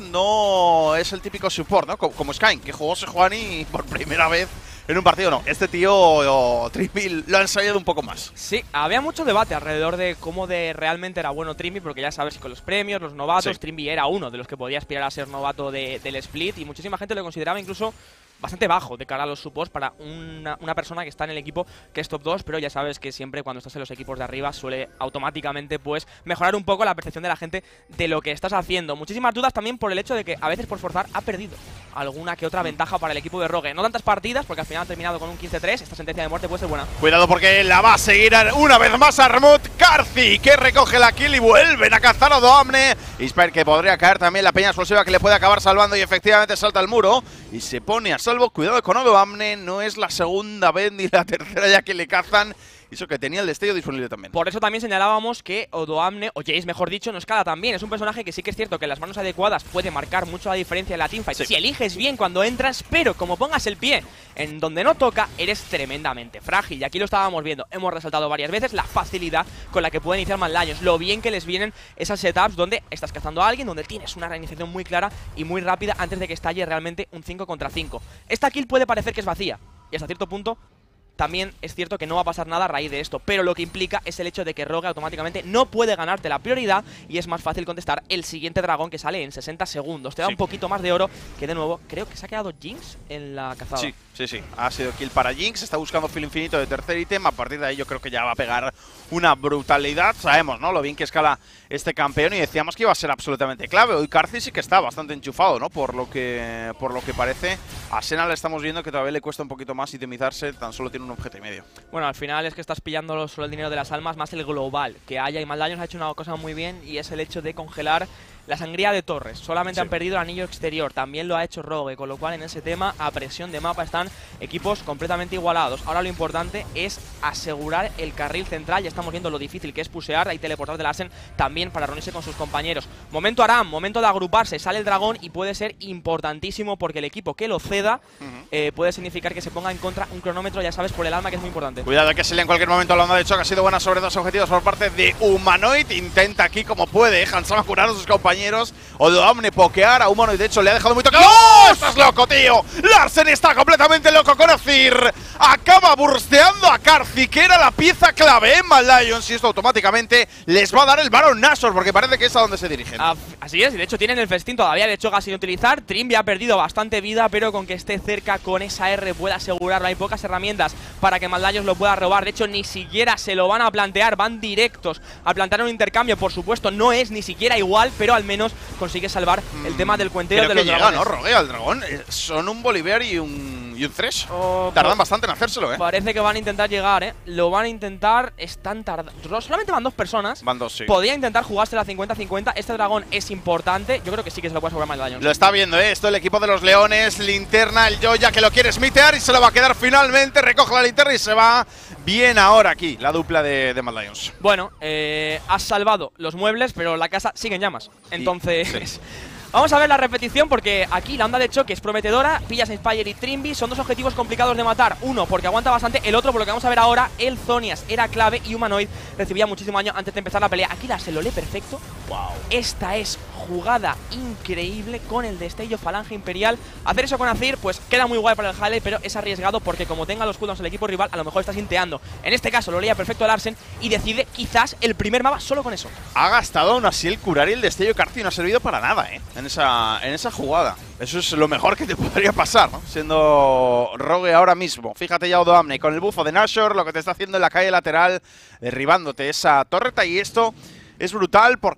no es el típico support, ¿no? Como Skyn, que jugó Sejuani por primera vez en un partido. No, este tío Trimby lo ha ensayado un poco más. Sí, había mucho debate alrededor de cómo de realmente era bueno Trimby, porque ya sabes que con los premios, los novatos, Trimby era uno de los que podía aspirar a ser novato del split, y muchísima gente lo consideraba incluso bastante bajo de cara a los supports para una persona que está en el equipo que es top 2, pero ya sabes que siempre cuando estás en los equipos de arriba suele automáticamente pues mejorar un poco la percepción de la gente de lo que estás haciendo. Muchísimas dudas también por el hecho de que a veces por forzar ha perdido alguna que otra ventaja para el equipo de Rogue. No tantas partidas, porque al final ha terminado con un 15-3, esta sentencia de muerte puede ser buena. Cuidado porque la va a seguir una vez más Armut Karthi, que recoge la kill y vuelven a cazar a Odoamne. Isper, que podría caer también, la peña explosiva que le puede acabar salvando, y efectivamente salta al muro y se pone a salvo. Cuidado con Odoamne, no es la segunda vez ni la tercera ya que le cazan. Eso que tenía el destello disponible también. Por eso también señalábamos que Odoamne, o Jace mejor dicho, no escala tan bien. Es un personaje que sí que es cierto que en las manos adecuadas puede marcar mucho la diferencia en la teamfight. Si eliges bien cuando entras, pero como pongas el pie en donde no toca, eres tremendamente frágil. Y aquí lo estábamos viendo, hemos resaltado varias veces la facilidad con la que pueden iniciar Mad Lions, lo bien que les vienen esas setups donde estás cazando a alguien, donde tienes una reiniciación muy clara y muy rápida antes de que estalle realmente un 5 contra 5. Esta kill puede parecer que es vacía, y hasta cierto punto también es cierto que no va a pasar nada a raíz de esto, pero lo que implica es el hecho de que Rogue automáticamente no puede ganarte la prioridad, y es más fácil contestar el siguiente dragón que sale en 60 segundos. Te da un poquito más de oro, que de nuevo creo que se ha quedado Jinx en la cazada. Sí. Ha sido kill para Jinx, está buscando filo infinito de tercer ítem. A partir de ahí yo creo que ya va a pegar una brutalidad. Sabemos, ¿no? Lo bien que escala este campeón, y decíamos que iba a ser absolutamente clave. Hoy Karthi sí que está bastante enchufado, ¿no? Por lo que parece. A Senna le estamos viendo que todavía le cuesta un poquito más itemizarse, tan solo tiene un objeto y medio. Bueno, al final es que estás pillando solo el dinero de las almas más el global que haya, y Mad Lions ha hecho una cosa muy bien, y es el hecho de congelar la sangría de torres. Solamente han perdido el anillo exterior, también lo ha hecho Rogue, con lo cual en ese tema, a presión de mapa, están equipos completamente igualados. Ahora lo importante es asegurar el carril central, ya estamos viendo lo difícil que es pusear y teleportar de Larsen también para reunirse con sus compañeros. Momento Aram, momento de agruparse, sale el dragón y puede ser importantísimo, porque el equipo que lo ceda puede significar que se ponga en contra un cronómetro, ya sabes, por el alma, que es muy importante. Cuidado que se le en cualquier momento la onda de choque, ha sido buena sobre 2 objetivos por parte de Humanoid. Intenta aquí como puede Hansama curar a sus compañeros. Odoamne pokear a Humanoid, de hecho le ha dejado muy tocado. ¡Oh! ¡Estás loco, tío! Larsen está completamente loco con Azir. Acaba bursteando a Karthi, que era la pieza clave en Mad Lions, y esto automáticamente les va a dar el Baron Nashor, porque parece que es a donde se dirigen. Así es, y de hecho tienen el festín todavía de Cho'Gath sin utilizar. Trimby ha perdido bastante vida, pero con que esté cerca con esa R puede asegurarlo. Hay pocas herramientas para que Mad Lions lo pueda robar. De hecho, ni siquiera se lo van a plantear, van directos a plantear un intercambio. Por supuesto, no es ni siquiera igual, pero al menos consigue salvar el tema del cuenteo de los dragones. ¿No? Rogue al dragón. Son un Bolívar y un Thresh. Tardan bastante en hacérselo, ¿eh? Parece que van a intentar llegar, ¿eh? Lo van a intentar, están tardando. Solamente van 2 personas. Van 2, sí. Podría intentar jugársela 50-50. Este dragón es importante. Yo creo que sí que se lo puede asegurar Mad Lions. Lo está viendo, ¿eh? Esto el equipo de los Leones. Linterna, el Joya que lo quiere smitear y se lo va a quedar finalmente. Recoge la linterna y se va bien ahora aquí, la dupla de Mad Lions. Bueno, has salvado los muebles, pero la casa sigue en llamas. Entonces… Vamos a ver la repetición, porque aquí la onda de choque es prometedora. Pillas a Inspire y Trimby, son 2 objetivos complicados de matar. Uno porque aguanta bastante, el otro por lo que vamos a ver ahora, el Zhonya's era clave y Humanoid recibía muchísimo daño antes de empezar la pelea. Aquí se lo lee perfecto. Wow. Esta es jugada increíble con el destello Falange Imperial. Hacer eso con Azir pues queda muy guay para el highlight, pero es arriesgado porque como tenga los cooldowns el equipo rival, a lo mejor está sinteando. En este caso lo leía perfecto Larsen y decide quizás el primer mapa solo con eso. Ha gastado aún así el curar y el destello Karthi, no ha servido para nada, en esa jugada. Eso es lo mejor que te podría pasar, ¿no? Siendo Rogue ahora mismo. Fíjate ya Odoamne con el bufo de Nashor, lo que te está haciendo en la calle lateral, derribándote esa torreta, y esto es brutal porque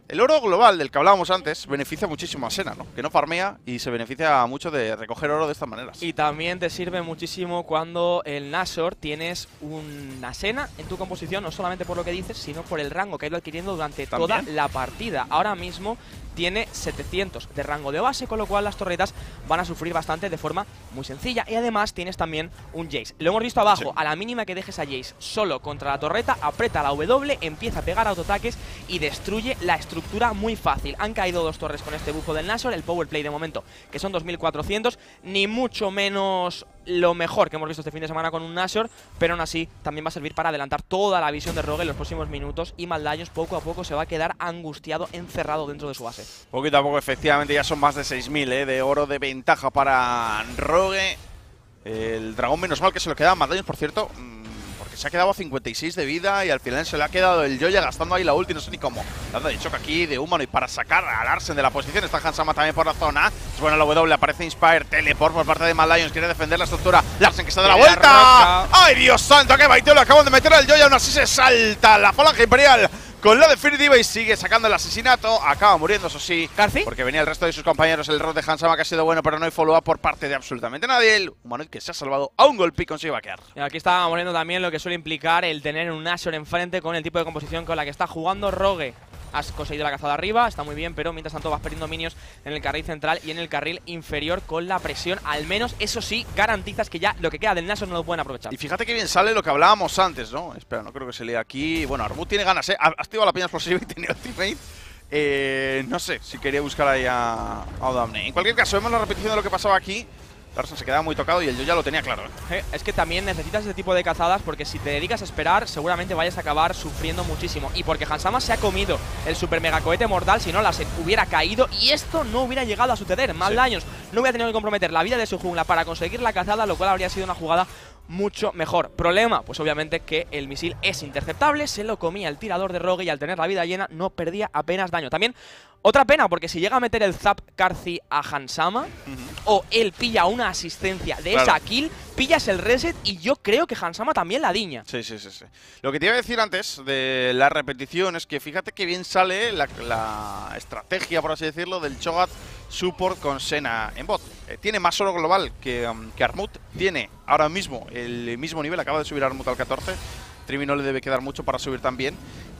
el oro global del que hablábamos antes beneficia muchísimo a Senna, ¿no? Que no farmea y se beneficia mucho de recoger oro de estas maneras. Y también te sirve muchísimo cuando el Nashor tienes una Senna en tu composición, no solamente por lo que dices, sino por el rango que ha ido adquiriendo durante toda la partida. Ahora mismo tiene 700 de rango de base, con lo cual las torretas van a sufrir bastante de forma muy sencilla. Y además tienes también un Jace. Lo hemos visto abajo, a la mínima que dejes a Jace solo contra la torreta, aprieta la W, empieza a pegar autoataques y destruye la estructura muy fácil. Han caído 2 torres con este bufo del Nashor, el powerplay de momento, que son 2400, ni mucho menos lo mejor que hemos visto este fin de semana con un Nashor, pero aún así también va a servir para adelantar toda la visión de Rogue en los próximos minutos, y Mad Lions poco a poco se va a quedar angustiado, encerrado dentro de su base. Poquito a poco, efectivamente, ya son más de 6000 de oro de ventaja para Rogue. El dragón, menos mal que se lo queda a Mad Lions, por cierto, porque se ha quedado a 56 de vida y al final se le ha quedado el Joya gastando ahí la ulti, no sé ni cómo. Dando de choque aquí de humano y para sacar a Larsen de la posición. Está Hansama también por la zona. Es buena la W, aparece Inspire, teleport por parte de Mad Lions, quiere defender la estructura. Larsen que está de la vuelta. ¡Ay, Dios santo! ¡Qué baiteo! Le acaban de meter al Joya, aún así se salta la falange imperial con la definitiva y sigue sacando el asesinato. Acaba muriendo, eso sí, ¿Carci? porque venía el resto de sus compañeros. El rol de Hansama que ha sido bueno, pero no hay follow-up por parte de absolutamente nadie. El humanoid que se ha salvado a un golpe y consigue vaquear. Y aquí está muriendo también, lo que suele implicar el tener un Nashor enfrente con el tipo de composición con la que está jugando Rogue. Has conseguido la cazada arriba, está muy bien, pero mientras tanto vas perdiendo minions en el carril central y en el carril inferior con la presión. Al menos, eso sí, garantizas que ya lo que queda del Nashor no lo pueden aprovechar. Y fíjate que bien sale lo que hablábamos antes, ¿no? Espera, no creo que se lea aquí. Bueno, Armut tiene ganas, ¿eh? Ha activado la piña explosiva y tenía ultimate. No sé si quería buscar ahí a Odamne. En cualquier caso, vemos la repetición de lo que pasaba aquí. Larsen se quedaba muy tocado y el yo ya lo tenía claro, ¿eh? Es que también necesitas ese tipo de cazadas, porque si te dedicas a esperar, seguramente vayas a acabar sufriendo muchísimo. Y porque Hansama se ha comido el super mega cohete mortal, si no Larsen hubiera caído y esto no hubiera llegado a suceder. Mad Lions no hubiera tenido que comprometer la vida de su jungla para conseguir la cazada, lo cual habría sido una jugada mucho mejor. Problema, pues obviamente que el misil es interceptable, se lo comía el tirador de Rogue y al tener la vida llena no perdía apenas daño. También otra pena, porque si llega a meter el zap Carci a Hansama, o él pilla una asistencia de esa kill, pillas el reset y yo creo que Hansama también la diña. Sí. Lo que te iba a decir antes de la repetición es que fíjate que bien sale la estrategia, por así decirlo, del Cho'Gath support con Senna en bot. Tiene más oro global que Armut, tiene ahora mismo el mismo nivel, acaba de subir Armut al 14. Trimi no le debe quedar mucho para subir también.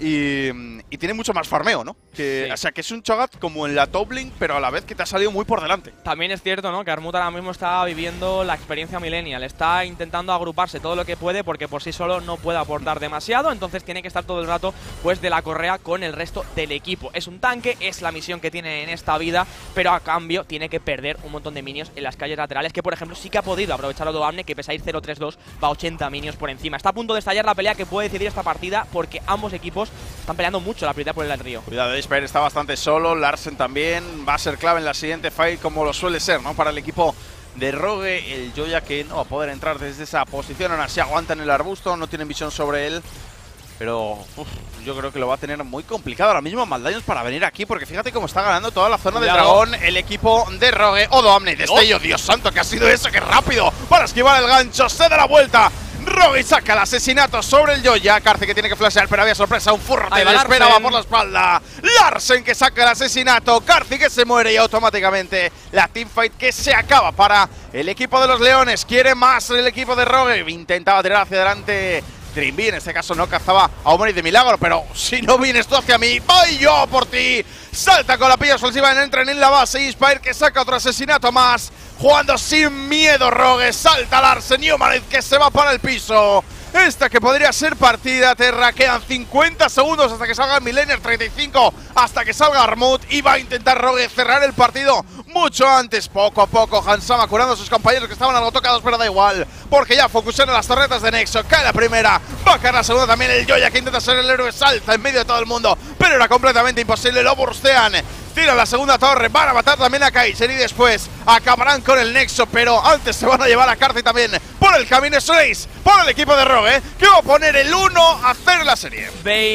Y tiene mucho más farmeo, ¿no? O sea, que es un Cho'Gath como en la top lane, pero a la vez que te ha salido muy por delante. También es cierto, ¿no?, que Armut ahora mismo está viviendo la experiencia millennial. Está intentando agruparse todo lo que puede, porque por sí solo no puede aportar demasiado. Entonces tiene que estar todo el rato, pues, de la correa con el resto del equipo. Es un tanque, es la misión que tiene en esta vida, pero a cambio tiene que perder un montón de minions en las calles laterales, que por ejemplo sí que ha podido aprovechar a Odamne, que pese a ir 0-3-2 va a 80 minions por encima. Está a punto de estallar la pelea que puede decidir esta partida, porque ambos equipos están peleando mucho la prioridad por el río. Cuidado, Spire está bastante solo, Larsen también va a ser clave en la siguiente fight, como lo suele ser, ¿no?, para el equipo de Rogue. El Joya que no va a poder entrar desde esa posición, ahora sí aguanta en el arbusto, no tienen visión sobre él. Pero yo creo que lo va a tener muy complicado ahora mismo Mad Lions para venir aquí, porque fíjate cómo está ganando toda la zona del dragón el equipo de Rogue. Odamne, destello, Dios santo, ¿qué ha sido eso? ¡Qué rápido! Para esquivar el gancho, se da la vuelta. Rogue saca el asesinato sobre el Joya. Carci que tiene que flashear, pero había sorpresa. Un furrote le esperaba por la espalda. Larsen que saca el asesinato. Carci que se muere y automáticamente la teamfight que se acaba para el equipo de los Leones. Quiere más el equipo de Rogue. Intentaba tirar hacia adelante Trimby, en este caso no cazaba a Omori de milagro, pero si no vienes tú hacia mí, voy yo por ti. Salta con la pilla explosiva, entran en la base. Inspire que saca otro asesinato más. Jugando sin miedo Rogue, salta Larsen y Humanoid que se va para el piso. Esta que podría ser partida, Terra. Quedan 50 segundos hasta que salga el Millennial, 35 hasta que salga Armut. Y va a intentar Rogue cerrar el partido mucho antes. Poco a poco Hansama curando a sus compañeros que estaban algo tocados, pero da igual, porque ya focusaron las torretas de Nexo. Cae la primera, va a caer la segunda también. El Joya que intenta ser el héroe, salta en medio de todo el mundo, pero era completamente imposible. Lo burstean, tira la segunda torre, van a matar también a Kaiser y después acabarán con el Nexo, pero antes se van a llevar a Carci también por el camino. Slays por el equipo de Rogue, que va a poner el 1 a 0 en la serie.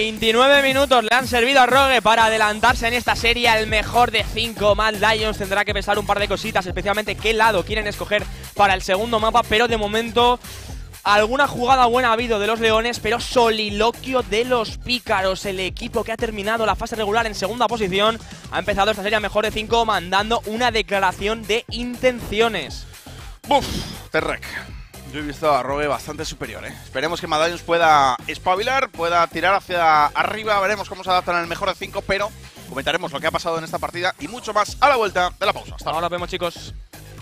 29 minutos le han servido a Rogue para adelantarse en esta serie al mejor de 5. Mad Lions tendrá que pensar un par de cositas, especialmente qué lado quieren escoger para el segundo mapa, pero de momento Alguna jugada buena ha habido de los Leones, pero soliloquio de los Pícaros. El equipo que ha terminado la fase regular en segunda posición ha empezado esta serie a mejor de 5 mandando una declaración de intenciones. ¡Buf! Terrec. Yo he visto a Rogue bastante superior, ¿eh? Esperemos que Mad Lions pueda espabilar, pueda tirar hacia arriba. Veremos cómo se adaptan en el mejor de 5, pero comentaremos lo que ha pasado en esta partida y mucho más a la vuelta de la pausa. Hasta ahora. Vemos, chicos.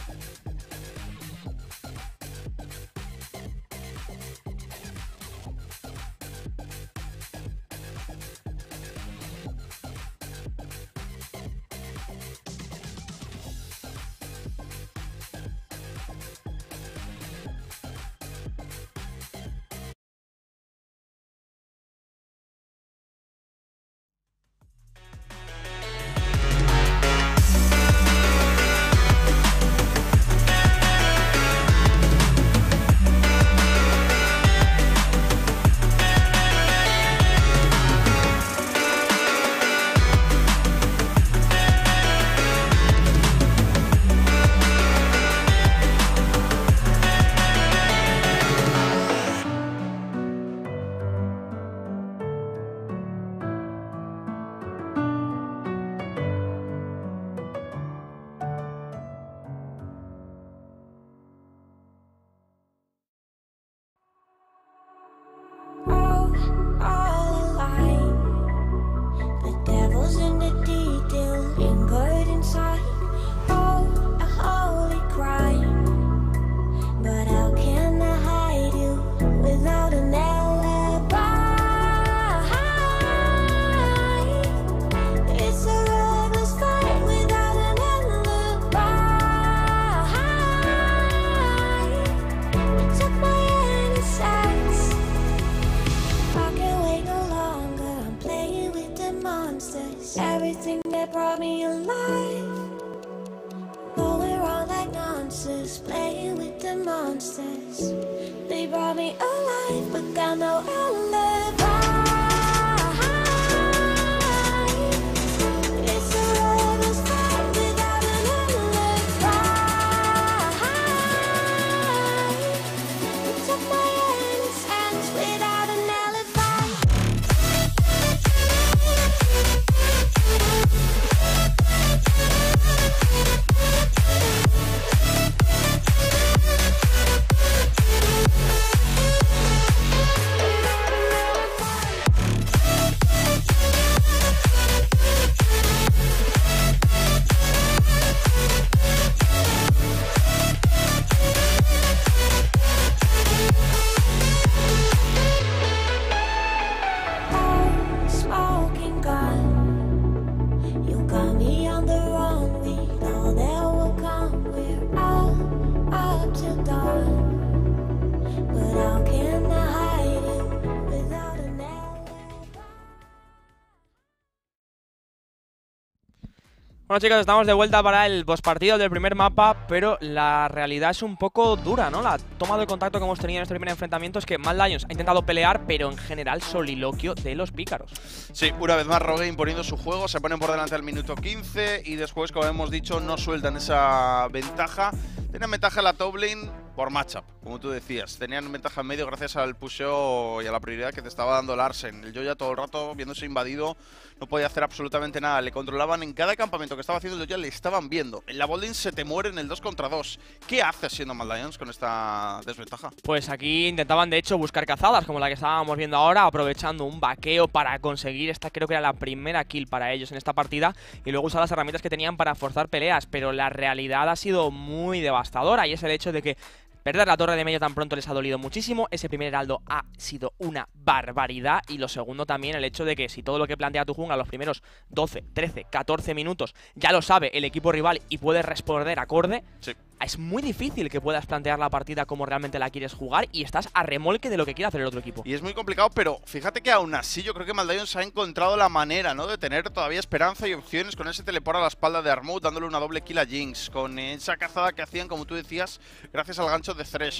Bueno, chicos, estamos de vuelta para el postpartido del primer mapa, pero la realidad es un poco dura, ¿no? La toma de contacto que hemos tenido en este primer enfrentamiento es que Mad Lions ha intentado pelear, pero en general soliloquio de los Pícaros. Sí, una vez más Rogue imponiendo su juego, se ponen por delante al minuto 15 y después, como hemos dicho, no sueltan esa ventaja. Tienen ventaja en la top lane por matchup, como tú decías. Tenían ventaja en medio gracias al pusheo y a la prioridad que te estaba dando Larsen. El Joya todo el rato viéndose invadido, no podía hacer absolutamente nada. Le controlaban en cada campamento que estaba haciendo el Joya, le estaban viendo. En la botlane se te muere en el 2 contra 2. ¿Qué hace siendo Mad Lions con esta desventaja? Pues aquí intentaban de hecho buscar cazadas como la que estábamos viendo ahora, aprovechando un vaqueo para conseguir esta, creo que era la primera kill para ellos en esta partida, y luego usar las herramientas que tenían para forzar peleas, pero la realidad ha sido muy devastadora y es el hecho de que perder la torre de medio tan pronto les ha dolido muchísimo. Ese primer heraldo ha sido una barbaridad. Y lo segundo también el hecho de que si todo lo que plantea tu jungla los primeros 12, 13, 14 minutos ya lo sabe el equipo rival y puede responder acorde, sí, es muy difícil que puedas plantear la partida como realmente la quieres jugar y estás a remolque de lo que quiere hacer el otro equipo. Y es muy complicado, pero fíjate que aún así yo creo que Mad Lions ha encontrado la manera, ¿no?, de tener todavía esperanza y opciones con ese teleport a la espalda de Armut, dándole una doble kill a Jinx, con esa cazada que hacían, como tú decías, gracias al gancho de Thresh.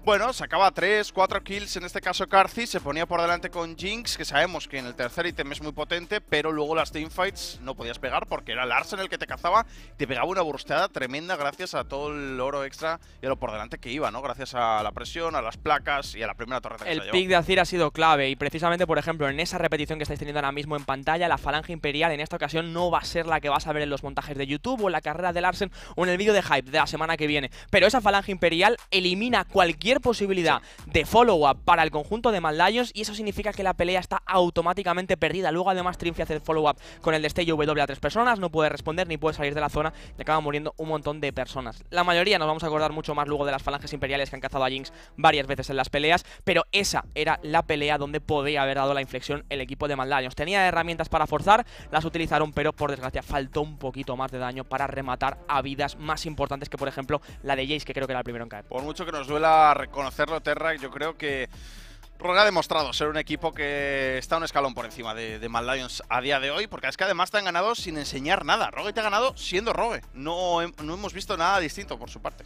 bueno, sacaba 3, 4 kills, en este caso Karthi, se ponía por delante con Jinx, que sabemos que en el tercer ítem es muy potente, pero luego las teamfights no podías pegar porque era Larsen el que te cazaba, te pegaba una bursteada tremenda gracias a todo el oro extra y a lo por delante que iba, ¿no? Gracias a la presión, a las placas y a la primera torreta que se El llevó. pick de Azir ha sido clave y precisamente, por ejemplo, en esa repetición que estáis teniendo ahora mismo en pantalla, la Falange Imperial en esta ocasión no va a ser la que vas a ver en los montajes de YouTube o en la carrera de Larsen o en el vídeo de Hype de la semana que viene, pero esa Falange Imperial elimina cualquier posibilidad de follow-up para el conjunto de Mad Lions y eso significa que la pelea está automáticamente perdida. Luego además Triunfi hace el follow-up con el destello W a 3 personas, no puede responder ni puede salir de la zona y acaban muriendo un montón de personas. La mayoría nos vamos a acordar mucho más luego de las Falanges Imperiales que han cazado a Jinx varias veces en las peleas, pero esa era la pelea donde podía haber dado la inflexión el equipo de Mad Lions. Tenía herramientas para forzar, las utilizaron, pero por desgracia faltó un poquito más de daño para rematar a vidas más importantes que por ejemplo la de Jace, que creo que era el primero en caer. Por mucho que nos duela reconocerlo, Terra, yo creo que Rogue ha demostrado ser un equipo que está un escalón por encima de Mad Lions a día de hoy, porque es que además te han ganado sin enseñar nada. Rogue te ha ganado siendo Rogue. No hemos visto nada distinto por su parte.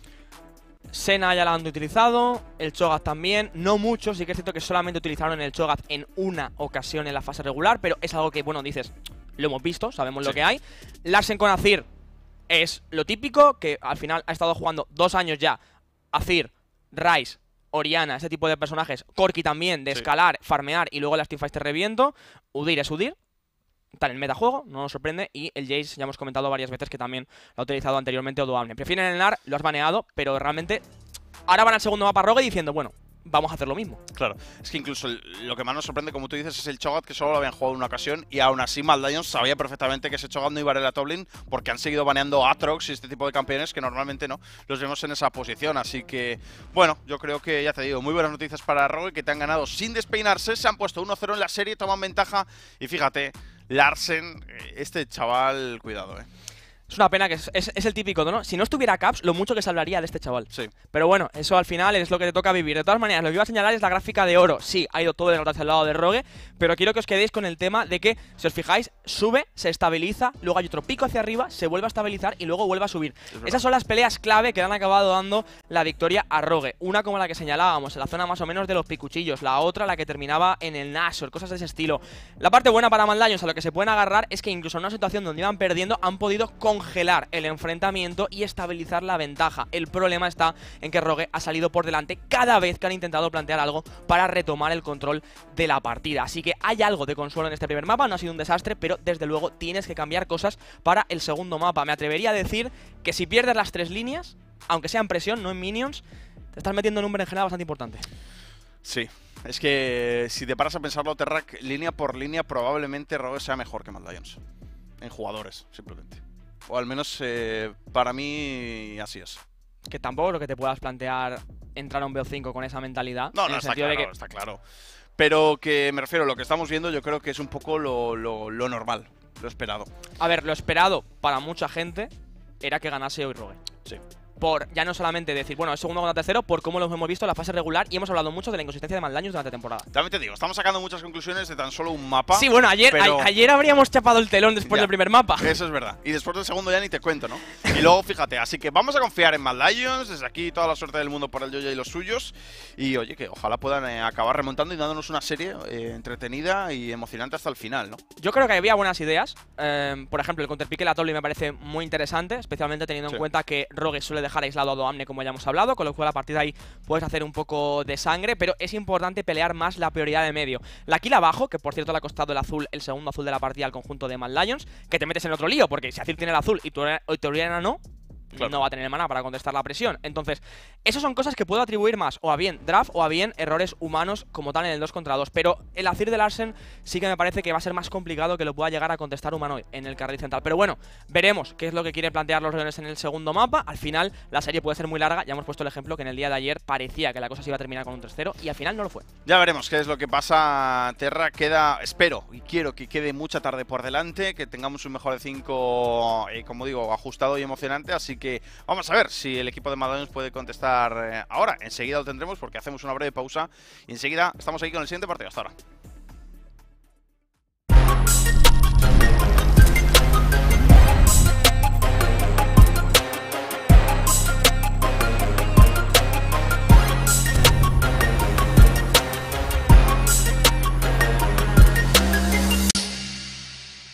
Senna ya la han utilizado, el Cho'Gath también, no mucho, sí que es cierto que solamente utilizaron el Cho'Gath en una ocasión en la fase regular, pero es algo que, bueno, dices, lo hemos visto, sabemos lo que hay. Larsen con Azir es lo típico, que al final ha estado jugando 2 años ya, Azir, Ryze, Orianna, ese tipo de personajes, Corki también, de escalar, farmear y luego las teamfights te reviento. Udyr es Udyr, está en el metajuego, no nos sorprende, y el Jace ya hemos comentado varias veces que también lo ha utilizado anteriormente Odoamne. Prefieren el NAR, lo has baneado, pero realmente ahora van al segundo mapa Rogue diciendo, bueno, vamos a hacer lo mismo. Claro, es que incluso lo que más nos sorprende, como tú dices, es el Cho'Gath, que solo lo habían jugado en una ocasión y aún así Mad Lions sabía perfectamente que ese Cho'Gath no iba a ir a la top lane porque han seguido baneando a Aatrox y este tipo de campeones que normalmente no los vemos en esa posición. Así que, bueno, yo creo que, ya te digo, muy buenas noticias para Rogue, que te han ganado sin despeinarse, se han puesto 1-0 en la serie, toman ventaja y fíjate, Larsen, este chaval, cuidado, Es una pena que es el típico, ¿no? Si no estuviera Caps, lo mucho que se hablaría de este chaval. Sí. Pero bueno, eso al final es lo que te toca vivir. De todas maneras, lo que iba a señalar es la gráfica de oro. Sí, ha ido todo de hacia el lado de Rogue, pero quiero que os quedéis con el tema de que, si os fijáis, sube, se estabiliza, luego hay otro pico hacia arriba, se vuelve a estabilizar y luego vuelve a subir. Esas son las peleas clave que le han acabado dando la victoria a Rogue. Una como la que señalábamos, en la zona más o menos de los picuchillos. La otra, la que terminaba en el Nashor, cosas de ese estilo. La parte buena para Mad Lions, a lo que se pueden agarrar, es que incluso en una situación donde iban perdiendo, han podido congelar el enfrentamiento y estabilizar la ventaja. El problema está en que Rogue ha salido por delante cada vez que han intentado plantear algo para retomar el control de la partida. Así que hay algo de consuelo en este primer mapa, no ha sido un desastre, pero desde luego tienes que cambiar cosas para el segundo mapa. Me atrevería a decir que si pierdes las 3 líneas, aunque sea en presión, no en minions, te estás metiendo en un berenjenal bastante importante. Sí, es que si te paras a pensarlo, Terrac, línea por línea, probablemente Rogue sea mejor que Mad Lions. En jugadores, simplemente. O al menos para mí así es. Que tampoco es lo que te puedas plantear entrar a un BO5 con esa mentalidad. No, está claro, está claro. Pero que me refiero, lo que estamos viendo yo creo que es un poco lo normal, lo esperado. A ver, lo esperado para mucha gente era que ganase hoy Rogue. Sí. Por ya no solamente decir, bueno, es segundo contra tercero, por cómo los hemos visto en la fase regular y hemos hablado mucho de la inconsistencia de Mad Lions durante la temporada. También te digo, estamos sacando muchas conclusiones de tan solo un mapa. Sí, bueno, ayer habríamos chapado el telón después Ya, del primer mapa. Eso es verdad. Y después del segundo ya ni te cuento, ¿no? Y luego, fíjate, así que vamos a confiar en Mad Lions. Desde aquí, toda la suerte del mundo para el Yoya y los suyos. Y oye, que ojalá puedan acabar remontando y dándonos una serie entretenida y emocionante hasta el final, ¿no? Yo creo que había buenas ideas. Por ejemplo, el counterpick en la top lane me parece muy interesante, especialmente teniendo en cuenta que Rogue suele dejar aislado a Odoamne, como ya hemos hablado, con lo cual a partir de ahí puedes hacer un poco de sangre, pero es importante pelear más la prioridad de medio. La kill abajo, que por cierto le ha costado el segundo azul de la partida al conjunto de Mad Lions, que te metes en otro lío, porque si Azir tiene el azul y tu Orianna no, claro, no va a tener maná para contestar la presión. Entonces, esas son cosas que puedo atribuir más o a bien draft o a bien errores humanos como tal en el 2 contra 2. Pero el Azir de Larsen sí que me parece que va a ser más complicado que lo pueda llegar a contestar Humanoid en el carril central. Pero bueno, veremos qué es lo que quieren plantear los Leones en el segundo mapa. Al final, la serie puede ser muy larga. Ya hemos puesto el ejemplo que en el día de ayer parecía que la cosa se iba a terminar con un 3-0 y al final no lo fue. Ya veremos qué es lo que pasa. Terra queda, espero y quiero que quede mucha tarde por delante, que tengamos un mejor de 5, como digo, ajustado y emocionante. Así que vamos a ver si el equipo de Mad Lions puede contestar ahora. Enseguida lo tendremos porque hacemos una breve pausa y enseguida estamos aquí con el siguiente partido. Hasta ahora.